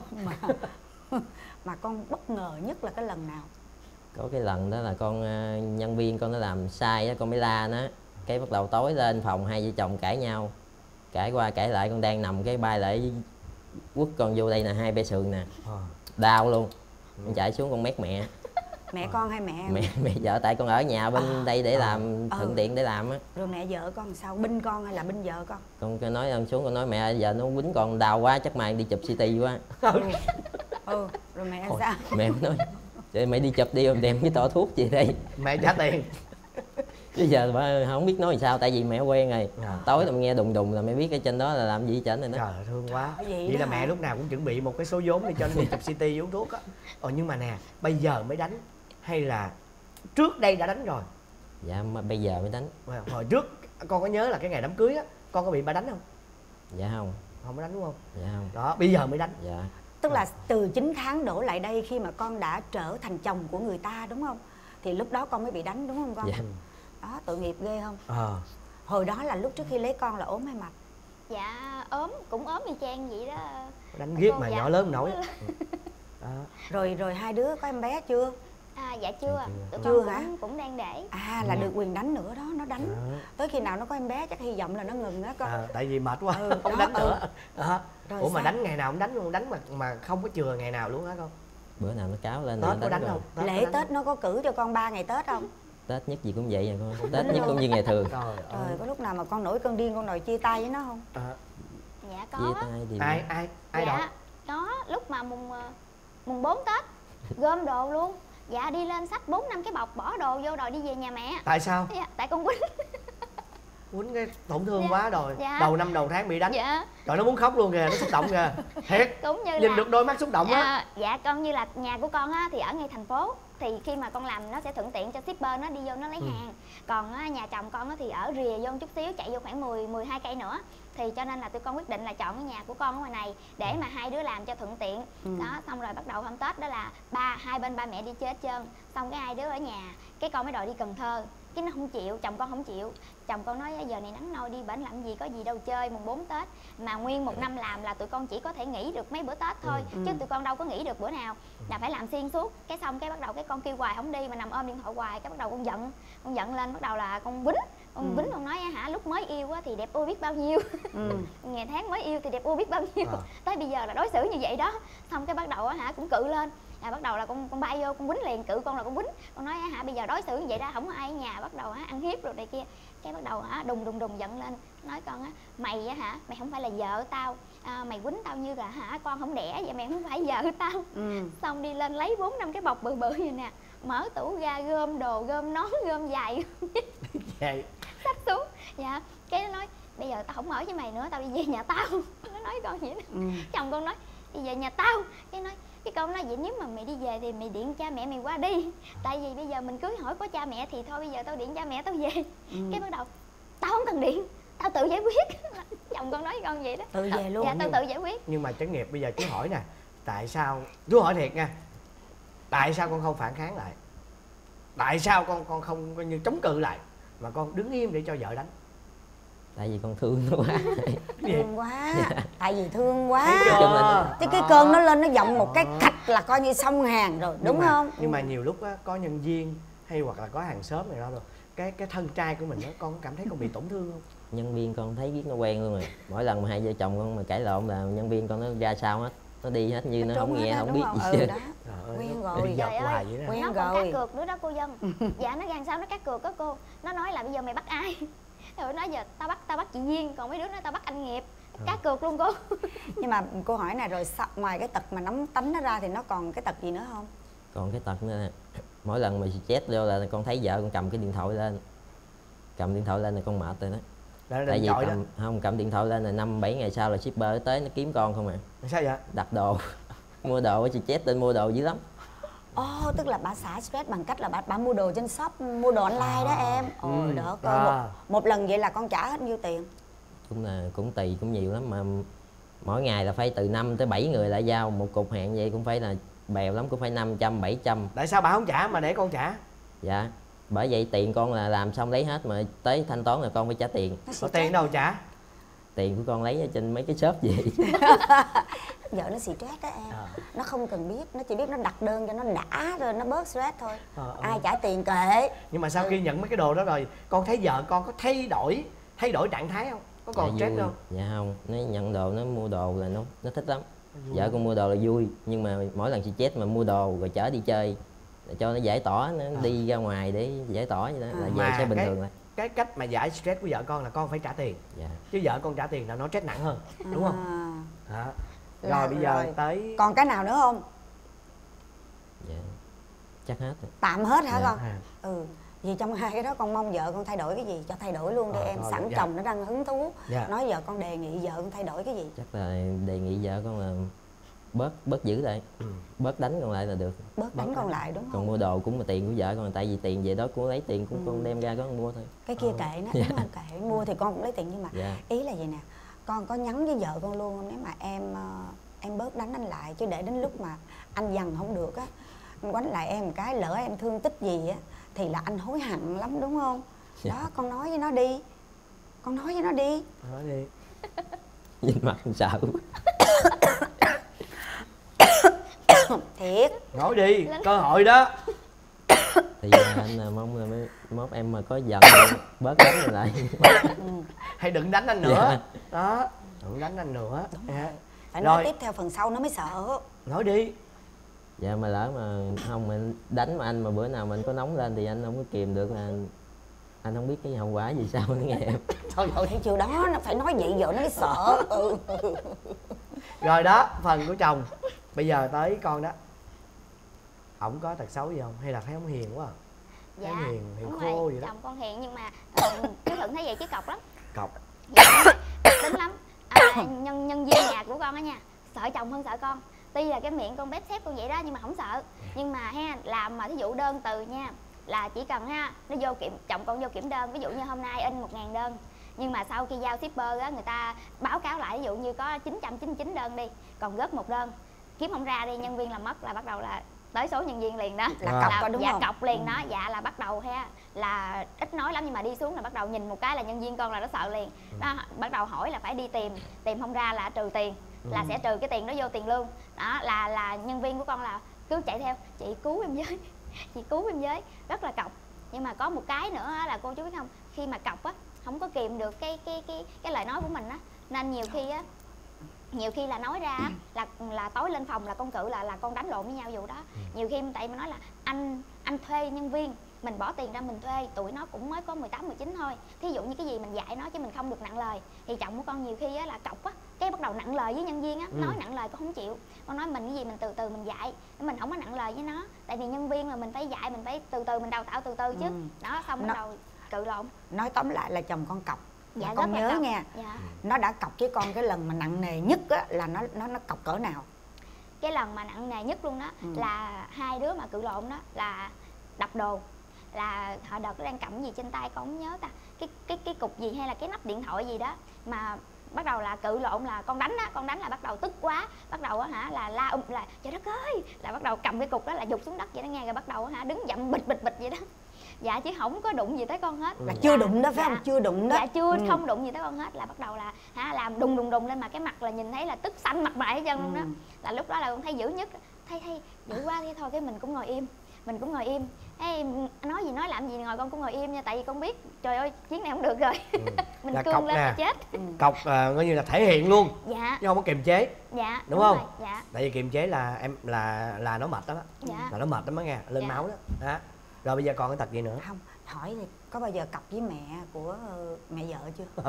mà con bất ngờ nhất là cái lần nào? Có cái lần đó là con nhân viên con nó làm sai á, con mới la nó, cái bắt đầu tối lên phòng hai vợ chồng cãi nhau, cãi qua cãi lại, con đang nằm cái bay lại quất con vô đây nè, hai be sườn nè, đau luôn. Con chạy xuống con mét mẹ. Mẹ con hay mẹ? Mẹ vợ, tại con ở nhà bên đây để làm thuận tiện để làm á. Rồi mẹ vợ con sao, binh con hay là binh vợ con? Con nói xuống con nói mẹ giờ nó quýnh con đau quá, chắc mày đi chụp CT quá. Rồi mẹ sao? Mẹ nói vậy mày đi chụp đi rồi đem cái tỏ thuốc gì đây. Mẹ trả tiền. Chứ giờ bà không biết nói làm sao, tại vì mẹ quen rồi. Tối tao nghe đùng đùng là mẹ biết cái trên đó là làm gì trên này đó. Trời ơi, thương quá. Vậy là mẹ lúc nào cũng chuẩn bị một cái số vốn để cho nó đi chụp CT uống thuốc á. Nhưng mà nè, bây giờ mới đánh hay là trước đây đã đánh rồi? Dạ mà bây giờ mới đánh. Hồi trước con có nhớ là cái ngày đám cưới á, con có bị bà đánh không? Dạ không. Không có đánh đúng không? Dạ không. Đó, bây giờ mới đánh. Dạ. Tức là từ 9 tháng đổ lại đây khi mà con đã trở thành chồng của người ta đúng không? Thì lúc đó con mới bị đánh đúng không con? Dạ. Đó, tội nghiệp ghê không? Hồi đó là lúc trước khi lấy con là ốm hay mập? Dạ ốm, cũng ốm y chang vậy đó. Đánh ghét mà dạ. nhỏ lớn nổi. Rồi hai đứa có em bé chưa? Dạ chưa. Tụi Chưa con hả? cũng đang để. Là được quyền đánh nữa đó, nó đánh. Tới khi nào nó có em bé chắc hy vọng là nó ngừng á con. Tại vì mệt quá, không đánh nữa. Ủa mà sao? đánh ngày nào không đánh luôn, đánh mà không có chừa ngày nào luôn hả con? Bữa nào nó cáo lên Tết có đánh rồi. không? Lễ Tết nó có cử cho con 3 ngày Tết không? Tết nhất gì cũng vậy nha con. Tết nhất cũng như ngày thường. Trời, có lúc nào mà con nổi cơn điên con đòi chia tay với nó không? Dạ có. Chia tay thì ai đòi? Dạ có, lúc mà mùng 4 Tết gom đồ luôn. Dạ đi lên xách 4-5 cái bọc bỏ đồ vô đòi đi về nhà mẹ. Tại sao? Dạ, tại con quýnh. Quýnh cái tổn thương quá rồi. Dạ. Đầu năm đầu tháng bị đánh. Dạ. Trời, nó muốn khóc luôn kìa, nó xúc động kìa. Thiệt. Cũng như nhìn là được đôi mắt xúc động á. Dạ con như là nhà của con á thì ở ngay thành phố, thì khi mà con làm nó sẽ thuận tiện cho shipper nó đi vô nó lấy hàng. Còn á, nhà chồng con á thì ở rìa vô một chút xíu, chạy vô khoảng 10-12 cây nữa. Thì cho nên là tụi con quyết định là chọn cái nhà của con ở ngoài này để mà hai đứa làm cho thuận tiện. Đó, xong rồi bắt đầu hôm Tết đó là hai bên ba mẹ đi chơi hết trơn. Xong cái hai đứa ở nhà, cái con mới đòi đi Cần Thơ. Cái nó không chịu, chồng con không chịu. Chồng con nói giờ này nắng nôi đi bển làm gì, có gì đâu chơi mùng 4 Tết. Mà nguyên một năm làm là tụi con chỉ có thể nghỉ được mấy bữa Tết thôi. Chứ tụi con đâu có nghỉ được bữa nào. Là phải làm xuyên suốt. Cái xong cái bắt đầu cái con kêu hoài không đi mà nằm ôm điện thoại hoài. Cái bắt đầu con giận lên, bắt đầu là con quýnh. Con quýnh con nói hả, lúc mới yêu á thì đẹp ưa biết bao nhiêu. Ngày tháng mới yêu thì đẹp ưa biết bao nhiêu. Tới bây giờ là đối xử như vậy đó. Xong cái bắt đầu á hả cũng cự lên. Bắt đầu là con bay vô con quýnh liền, cự con là con quýnh. Con nói hả bây giờ đối xử như vậy đó, không có ai ở nhà, bắt đầu ăn hiếp rồi này kia. Cái bắt đầu hả đùng giận lên, nói con á mày á hả, mày không phải là vợ tao, mày quýnh tao như là hả con không đẻ vậy, mày không phải vợ tao. Xong đi lên lấy 4-5 cái bọc bự vậy nè, mở tủ ra gom đồ, gom nón, gom giày xách xuống. Dạ, cái nó nói bây giờ tao không ở với mày nữa, tao đi về nhà tao. Nó nói con vậy đó. Chồng con nói đi về nhà tao. Cái con nói vậy nếu mà mày đi về thì mày điện cha mẹ mày qua đi. Tại vì bây giờ mình cưới hỏi có cha mẹ thì thôi bây giờ tao điện cha mẹ tao về. Cái bắt đầu tao không cần điện, tao tự giải quyết. Chồng con nói con vậy đó. Tự về luôn. Dạ tao tự giải quyết. Nhưng mà Trấn Nghiệp bây giờ chú hỏi nè, tại sao, chú hỏi thiệt nha, tại sao con không phản kháng lại? Tại sao con không coi như chống cự lại mà con đứng im để cho vợ đánh? Tại vì con thương nó quá. Thương quá. Tại vì thương quá. Chứ cái cơn nó lên nó giọng một cái cạch là coi như xong hàng rồi, đúng không? Nhưng mà nhiều lúc á, có nhân viên hay hoặc là có hàng xóm này đó rồi, cái thân trai của mình đó, con cảm thấy con bị tổn thương không? Nhân viên con thấy biết nó quen luôn rồi. Mỗi lần mà hai vợ chồng con mà cãi lộn là nhân viên con nó ra sao hết, nó đi hết như nó không nghe không biết gì hết. Quen rồi. Trời ơi, quen nó rồi. còn cá cược nữa đó cô Dân. Dạ nó gan sao nó cá cược đó cô. Nó nói là bây giờ mày bắt ai? Rồi nói giờ tao bắt chị Duyên, còn mấy đứa nói tao bắt anh Nghiệp. Cá cược luôn cô. Nhưng mà cô hỏi này rồi ngoài cái tật mà nóng tánh nó ra thì nó còn cái tật gì nữa không? Còn cái tật nữa nè, mỗi lần mà chết vô là con thấy vợ con cầm cái điện thoại lên, cầm điện thoại lên là con mệt rồi đó. Tại vì cầm điện thoại lên là 5-7 ngày sau là shipper tới nó kiếm con không à. Sao vậy? Đặt đồ mua đồ, chị chết tên mua đồ dữ lắm. Tức là bà xả stress bằng cách là bà mua đồ trên shop, mua đồ online đó em. Đỡ coi một lần vậy là con trả hết nhiêu tiền? Cũng tùy, cũng nhiều lắm, mà mỗi ngày là phải từ 5 tới 7 người lại giao một cục hàng vậy cũng phải là bèo lắm, cũng phải 500-700. Tại sao bà không trả mà để con trả? Dạ, bởi vậy tiền con là làm xong lấy hết mà tới thanh toán là con phải trả tiền. Có tiền đâu trả? Tiền của con lấy ở trên mấy cái shop vậy. Vợ nó stress đó em. Nó không cần biết, nó chỉ biết nó đặt đơn cho nó đã rồi nó bớt stress thôi. Ai trả tiền kệ. Nhưng mà sau khi nhận mấy cái đồ đó rồi, con thấy vợ con có thay đổi trạng thái không? Có còn stress không? Dạ không, nó nhận đồ, nó mua đồ là nó thích lắm. Vợ con mua đồ là vui, nhưng mà mỗi lần chị chết mà mua đồ rồi chở đi chơi để cho nó giải tỏa, nó đi ra ngoài để giải tỏa vậy đó, là về sẽ bình thường lại. Cái cách mà giải stress của vợ con là con phải trả tiền. Chứ vợ con trả tiền là nó stress nặng hơn, đúng không? Rồi bây giờ tới còn cái nào nữa không? Dạ chắc hết rồi. Tạm hết hả con? Vì trong hai cái đó con mong vợ con thay đổi cái gì cho thay đổi luôn đi em. Sẵn chồng nó đang hứng thú. Nói giờ con đề nghị vợ con thay đổi cái gì? Chắc là đề nghị vợ con là bớt giữ lại, bớt đánh con lại là được. Bớt đánh con lại đúng không? Còn mua đồ cũng là tiền của vợ con, tại vì tiền về đó cũng lấy tiền của con đem ra đó con mua thôi. Cái kia kệ nó, đúng không? Kệ mua thì con cũng lấy tiền, nhưng mà ý là gì nè, con có nhắn với vợ con luôn nếu mà em bớt đánh anh lại, chứ để đến lúc mà anh dằn không được á, anh quánh lại em một cái, lỡ em thương tích gì á thì là anh hối hận lắm đúng không? Đó, con nói với nó đi, con nói với nó đi. Nói đi. Nhìn mặt anh sợ. Thiệt. Nói đi, cơ hội đó. Thì anh là mong là mốt em mà có giận bớt đánh anh lại. Hay đừng đánh anh nữa. Đó, đừng đánh anh nữa. Phải nói tiếp theo phần sau nó mới sợ. Nói đi. Dạ mà lỡ mà không mình đánh mà anh mà bữa nào mình có nóng lên thì anh không có kìm được, là anh không biết cái hậu quả gì sao nó nghe em. Thôi thấy chưa đó, nó phải nói vậy vợ nó mới sợ. Rồi đó, phần của chồng. Bây giờ tới con đó. Ổng có tật xấu gì không? Hay là thấy ổng hiền quá à? Dạ thấy hiền đúng khô rồi, vậy đó. chồng con hiền nhưng mà chú Thuận thấy vậy chứ cọc lắm. Cọc. Dạ, tính lắm. Nhân viên nhà của con á nha, sợ chồng hơn sợ con. Tuy là cái miệng con bếp xếp con vậy đó nhưng mà không sợ. Nhưng mà ha, làm mà thí dụ đơn từ nha, là chỉ cần ha, nó vô kiểm, chồng con vô kiểm đơn, ví dụ như hôm nay in 1000 đơn, nhưng mà sau khi giao shipper á, người ta báo cáo lại ví dụ như có 999 đơn đi, còn gớt một đơn kiếm không ra đi, nhân viên làm mất là bắt đầu là tới số nhân viên liền đó, là cọc đúng dạ không? cọc liền đó. Dạ là bắt đầu ha, là ít nói lắm nhưng mà đi xuống là bắt đầu nhìn một cái là nhân viên con là nó sợ liền đó, bắt đầu hỏi là phải đi tìm không ra là trừ tiền, là sẽ trừ cái tiền đó vô tiền lương đó, là nhân viên của con là cứ chạy theo chị cứu em với chị cứu em với, rất là cọc. Nhưng mà có một cái nữa là cô chú biết không, khi mà cọc á không có kìm được cái lời nói của mình á, nên nhiều khi là nói ra là tối lên phòng là con cự là con đánh lộn với nhau vụ đó. Nhiều khi tại mà nói là anh thuê nhân viên, mình bỏ tiền ra mình thuê, tụi nó cũng mới có 18, 19 thôi, thí dụ như cái gì mình dạy nó chứ mình không được nặng lời. Thì chồng của con nhiều khi á là cọc á, cái bắt đầu nặng lời với nhân viên á, nói nặng lời con không chịu, con nói mình cái gì mình từ từ mình dạy, mình không có nặng lời với nó, tại vì nhân viên mà mình phải dạy, mình phải từ từ mình đào tạo từ từ chứ. Đó, xong bắt đầu cự lộn. Nói tóm lại là chồng con cọc. Dạ, con nhớ cọc nha. Dạ. Nó đã cọc với con cái lần mà nặng nề nhất á, là nó cọc cỡ nào? Cái lần mà nặng nề nhất luôn đó là hai đứa mà cự lộn đó là đập đồ. Là họ đợt đang cầm gì trên tay con không nhớ ta, cái cục gì hay là cái nắp điện thoại gì đó, mà bắt đầu là cự lộn, là con đánh á, con đánh là bắt đầu tức quá, bắt đầu á hả là la là trời đất ơi, là bắt đầu cầm cái cục đó là giục xuống đất vậy đó nghe, rồi bắt đầu hả đứng dậm bịch vậy đó. Dạ chứ không có đụng gì tới con hết. Là chưa đụng đó phải không? Chưa đụng đó. Dạ chưa, không đụng gì tới con hết, là bắt đầu là hả làm đùng lên, mà cái mặt là nhìn thấy là tức xanh mặt mày hết trơn luôn đó. Là lúc đó là con thấy dữ nhất, thấy dữ quá thì thôi cái mình cũng ngồi im. Ê, nói gì nói làm gì ngồi con cũng ngồi im nha, tại vì con biết trời ơi chuyến này không được rồi. Mình là cương lên là chết. Cọc coi như là thể hiện luôn. Dạ. Chứ không có kiềm chế. Dạ. Đúng không? Rồi. Dạ. Tại vì kiềm chế là em là nó mệt đó. Dạ. Là nó mệt lắm đó nghe, lên máu đó. Rồi bây giờ còn cái tật gì nữa? Không, hỏi thì có bao giờ cọc với mẹ của mẹ vợ chưa?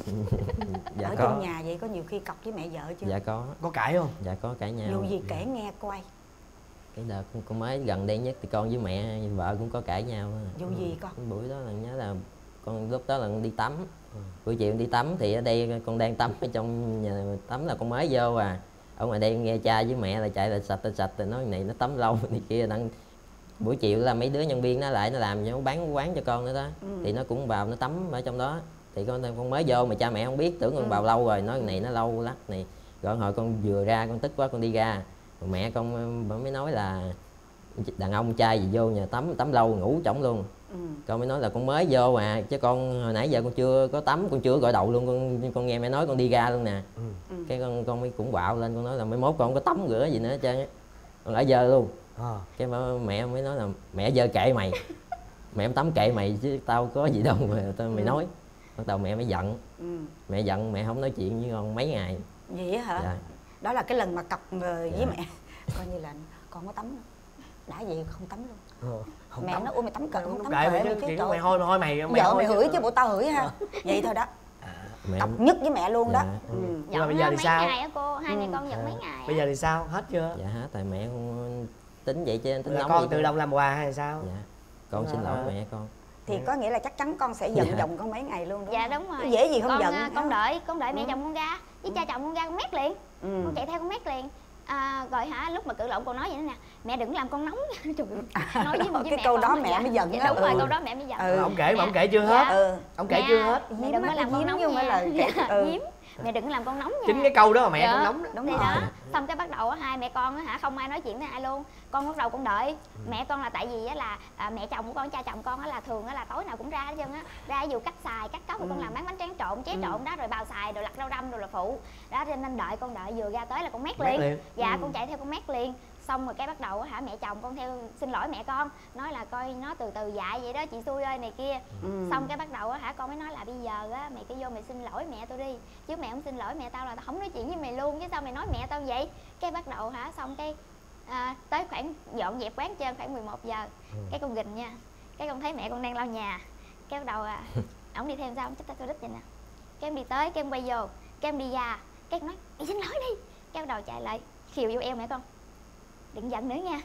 Dạ ở có. trong nhà vậy có nhiều khi cọc với mẹ vợ chưa? Dạ có. Có cãi không? Dạ có cãi nhau. Dù gì kể nghe coi. Cái đợt con mới gần đây nhất thì con với mẹ vợ cũng có cãi nhau. Dù gì con? Buổi đó là nhớ là con lúc đó là con đi tắm. Buổi chiều đi tắm thì ở đây con đang tắm ở trong nhà tắm, là con mới vô ở ngoài đây nghe cha với mẹ là chạy là sạch rồi nói này nó tắm lâu này kia. Đang buổi chiều là mấy đứa nhân viên nó lại nó làm cho nó bán quán cho con nữa đó. Thì nó cũng vào nó tắm ở trong đó, thì con mới vô mà cha mẹ không biết, tưởng con vào lâu rồi, nói này nó lâu lắm này. Rồi hồi con vừa ra con tức quá con đi ra, rồi mẹ con mới nói là đàn ông trai gì vô nhà tắm lâu ngủ chổng luôn. Con mới nói là con mới vô mà, chứ con hồi nãy giờ con chưa có tắm, con chưa gội đầu luôn, con nghe mẹ nói con đi ra luôn nè. Cái con mới cũng quạo lên, con nói là mấy mốt con không có tắm rửa gì nữa hết trơn á, con ở dơ luôn. Cái mẹ mới nói là mẹ dơ kệ mày, mẹ em tắm kệ mày chứ tao có gì đâu mà mày nói. Bắt đầu mẹ mới giận. Mẹ giận mẹ không nói chuyện với con mấy ngày. Vậy hả? Dạ. Đó là cái lần mà cọc với mẹ. Coi như là con có tắm đâu. Đã vậy không tắm luôn. Mẹ nó ôi mày tắm cỡ không tắm kệ mày chứ, mày hôi mày vợ mày hửi chứ bộ tao hửi ha. Vậy thôi đó. Cọc nhất với mẹ luôn đó. Nhưng mà bây giờ thì sao? Mấy ngày á cô, hai mẹ con giận mấy ngày. Bây giờ thì sao? Hết chưa? Dạ hết, tại mẹ con tính vậy chứ tính nóng. Con tự động làm quà hay sao? Dạ. Con xin lỗi mẹ con. Thì có nghĩa là chắc chắn con sẽ giận chồng con mấy ngày luôn đúng Dạ không? đúng rồi. Dễ gì không giận. Con đợi mẹ chồng con ra, với cha chồng con ra con mét liền. Con chạy theo con mét liền. Rồi hả, lúc mà cự lộn con nói vậy đó nè, mẹ đừng làm con nóng nha. Nói với cái câu đó mẹ mới giận. Đúng rồi, câu đó mẹ mới giận. Ông kể mà ông kể chưa hết. Ông kể chưa hết. Mẹ đừng có làm con nóng nha. Giếm. mẹ đừng có làm con nóng nha. Chính cái câu đó mà mẹ Dạ. con nóng đó. Đúng Thì rồi. đó, xong cái bắt đầu á, hai mẹ con á hả, không ai nói chuyện với ai luôn. Con bắt đầu con đợi mẹ con, là tại vì á là mẹ chồng của con, cha chồng con á là thường á là tối nào cũng ra hết trơn á, ra ví dụ cắt xài cắt cốc, con làm bán bánh tráng trộn, chế trộn đó, rồi bào xài, rồi lặt rau răm, rồi là phụ đó, cho nên đợi con, đợi vừa ra tới là con mét liền. Dạ con chạy theo con mét liền. Xong rồi cái bắt đầu á hả, mẹ chồng con theo xin lỗi mẹ con, nói là coi nó từ từ dạy vậy đó chị xui ơi này kia. Xong cái bắt đầu á hả, con mới nói là bây giờ á mày cứ vô mày xin lỗi mẹ tôi đi, chứ mẹ không xin lỗi mẹ tao là tao không nói chuyện với mày luôn, chứ sao mày nói mẹ tao vậy. Cái bắt đầu hả, xong cái tới khoảng dọn dẹp quán trên khoảng 11 giờ, cái con gình nha, cái con thấy mẹ con đang lau nhà, cái bắt đầu ổng đi theo sao, chắc tao đít vậy nè, cái em đi tới, cái em quay vô, cái em đi ra, cái em nói mày xin lỗi đi, cái bắt đầu chạy lại khiều vô eo mẹ con, đừng giận nữa nha.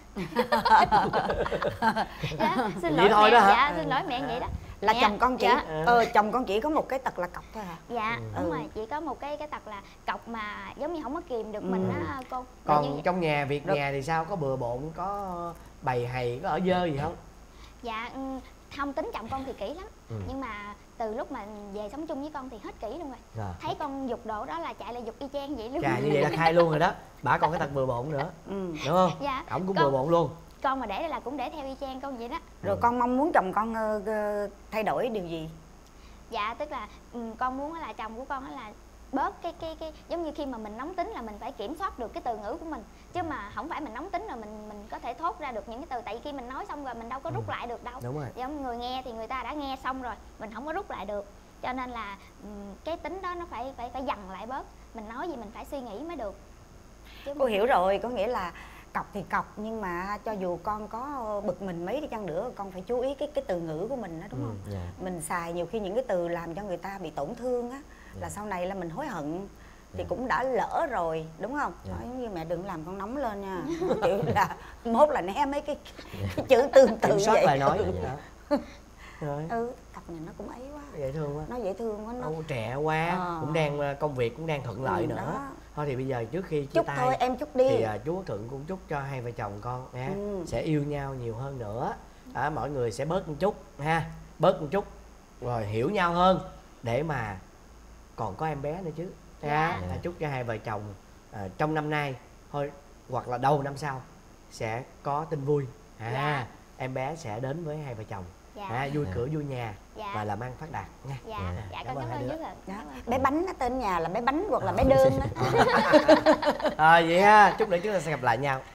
Dạ, xin lỗi thôi mẹ, đó hả? dạ xin lỗi mẹ vậy đó. Là Mẹ, chồng con chị dạ. chồng con chỉ có một cái tật là cọc thôi hả? Dạ đúng rồi, chỉ có một cái tật là cọc mà giống như không có kìm được mình á cô. Còn trong nhà, việc nhà thì sao, có bừa bộn, có bày hày, có ở dơ gì không? Dạ không, tính chồng con thì kỹ lắm, nhưng mà từ lúc mà về sống chung với con thì hết kỹ luôn rồi. Thấy con giục đồ đó là chạy lại giục y chang vậy luôn. Chà, như vậy là khai luôn rồi đó. Bả còn cái tật bừa bộn nữa, đúng không? Dạ, Ổng cũng bừa bộn luôn. Con mà để là cũng để theo y chang con vậy đó. Rồi con mong muốn chồng con thay đổi điều gì? Dạ tức là con muốn là chồng của con là bớt cái giống như khi mà mình nóng tính là mình phải kiểm soát được cái từ ngữ của mình, chứ mà không phải mình nóng tính rồi mình có thể thốt ra được những cái từ, tại vì khi mình nói xong rồi mình đâu có rút lại được đâu. Đúng rồi. Giống người nghe thì người ta đã nghe xong rồi, mình không có rút lại được, cho nên là cái tính đó nó phải dằn lại bớt, mình nói gì mình phải suy nghĩ mới được. Chứ Cô hiểu rồi, có nghĩa là cọc thì cọc, nhưng mà cho dù con có bực mình mấy đi chăng nữa, con phải chú ý cái từ ngữ của mình đó, đúng không? Mình xài nhiều khi những cái từ làm cho người ta bị tổn thương á, là sau này là mình hối hận thì cũng đã lỡ rồi, đúng không? Nói giống như mẹ đừng làm con nóng lên nha, kiểu là mốt là né mấy cái chữ tương tự kiểm soát vậy. lời nói vậy đó. Rồi. Cặp này nó cũng ấy quá, Dễ thương quá, nó dễ thương quá, nó trẻ quá, cũng đang công việc cũng đang thuận lợi nữa đó. Thôi thì bây giờ trước khi chia Chúc tay thôi em chúc đi thì chú Quốc Thuận cũng chúc cho hai vợ chồng con nha, sẽ yêu nhau nhiều hơn nữa, mọi người sẽ bớt một chút ha, bớt một chút rồi hiểu nhau hơn để mà còn có em bé nữa chứ. Chúc cho hai vợ chồng trong năm nay thôi hoặc là đầu năm sau sẽ có tin vui, em bé sẽ đến với hai vợ chồng, vui cửa vui nhà và làm ăn phát đạt nha. Dạ con cảm ơn chú Thuận. Bé Bánh nó tên nhà là bé Bánh hoặc là bé Đơn đó. Vậy ha, chút nữa chúng ta sẽ gặp lại nhau.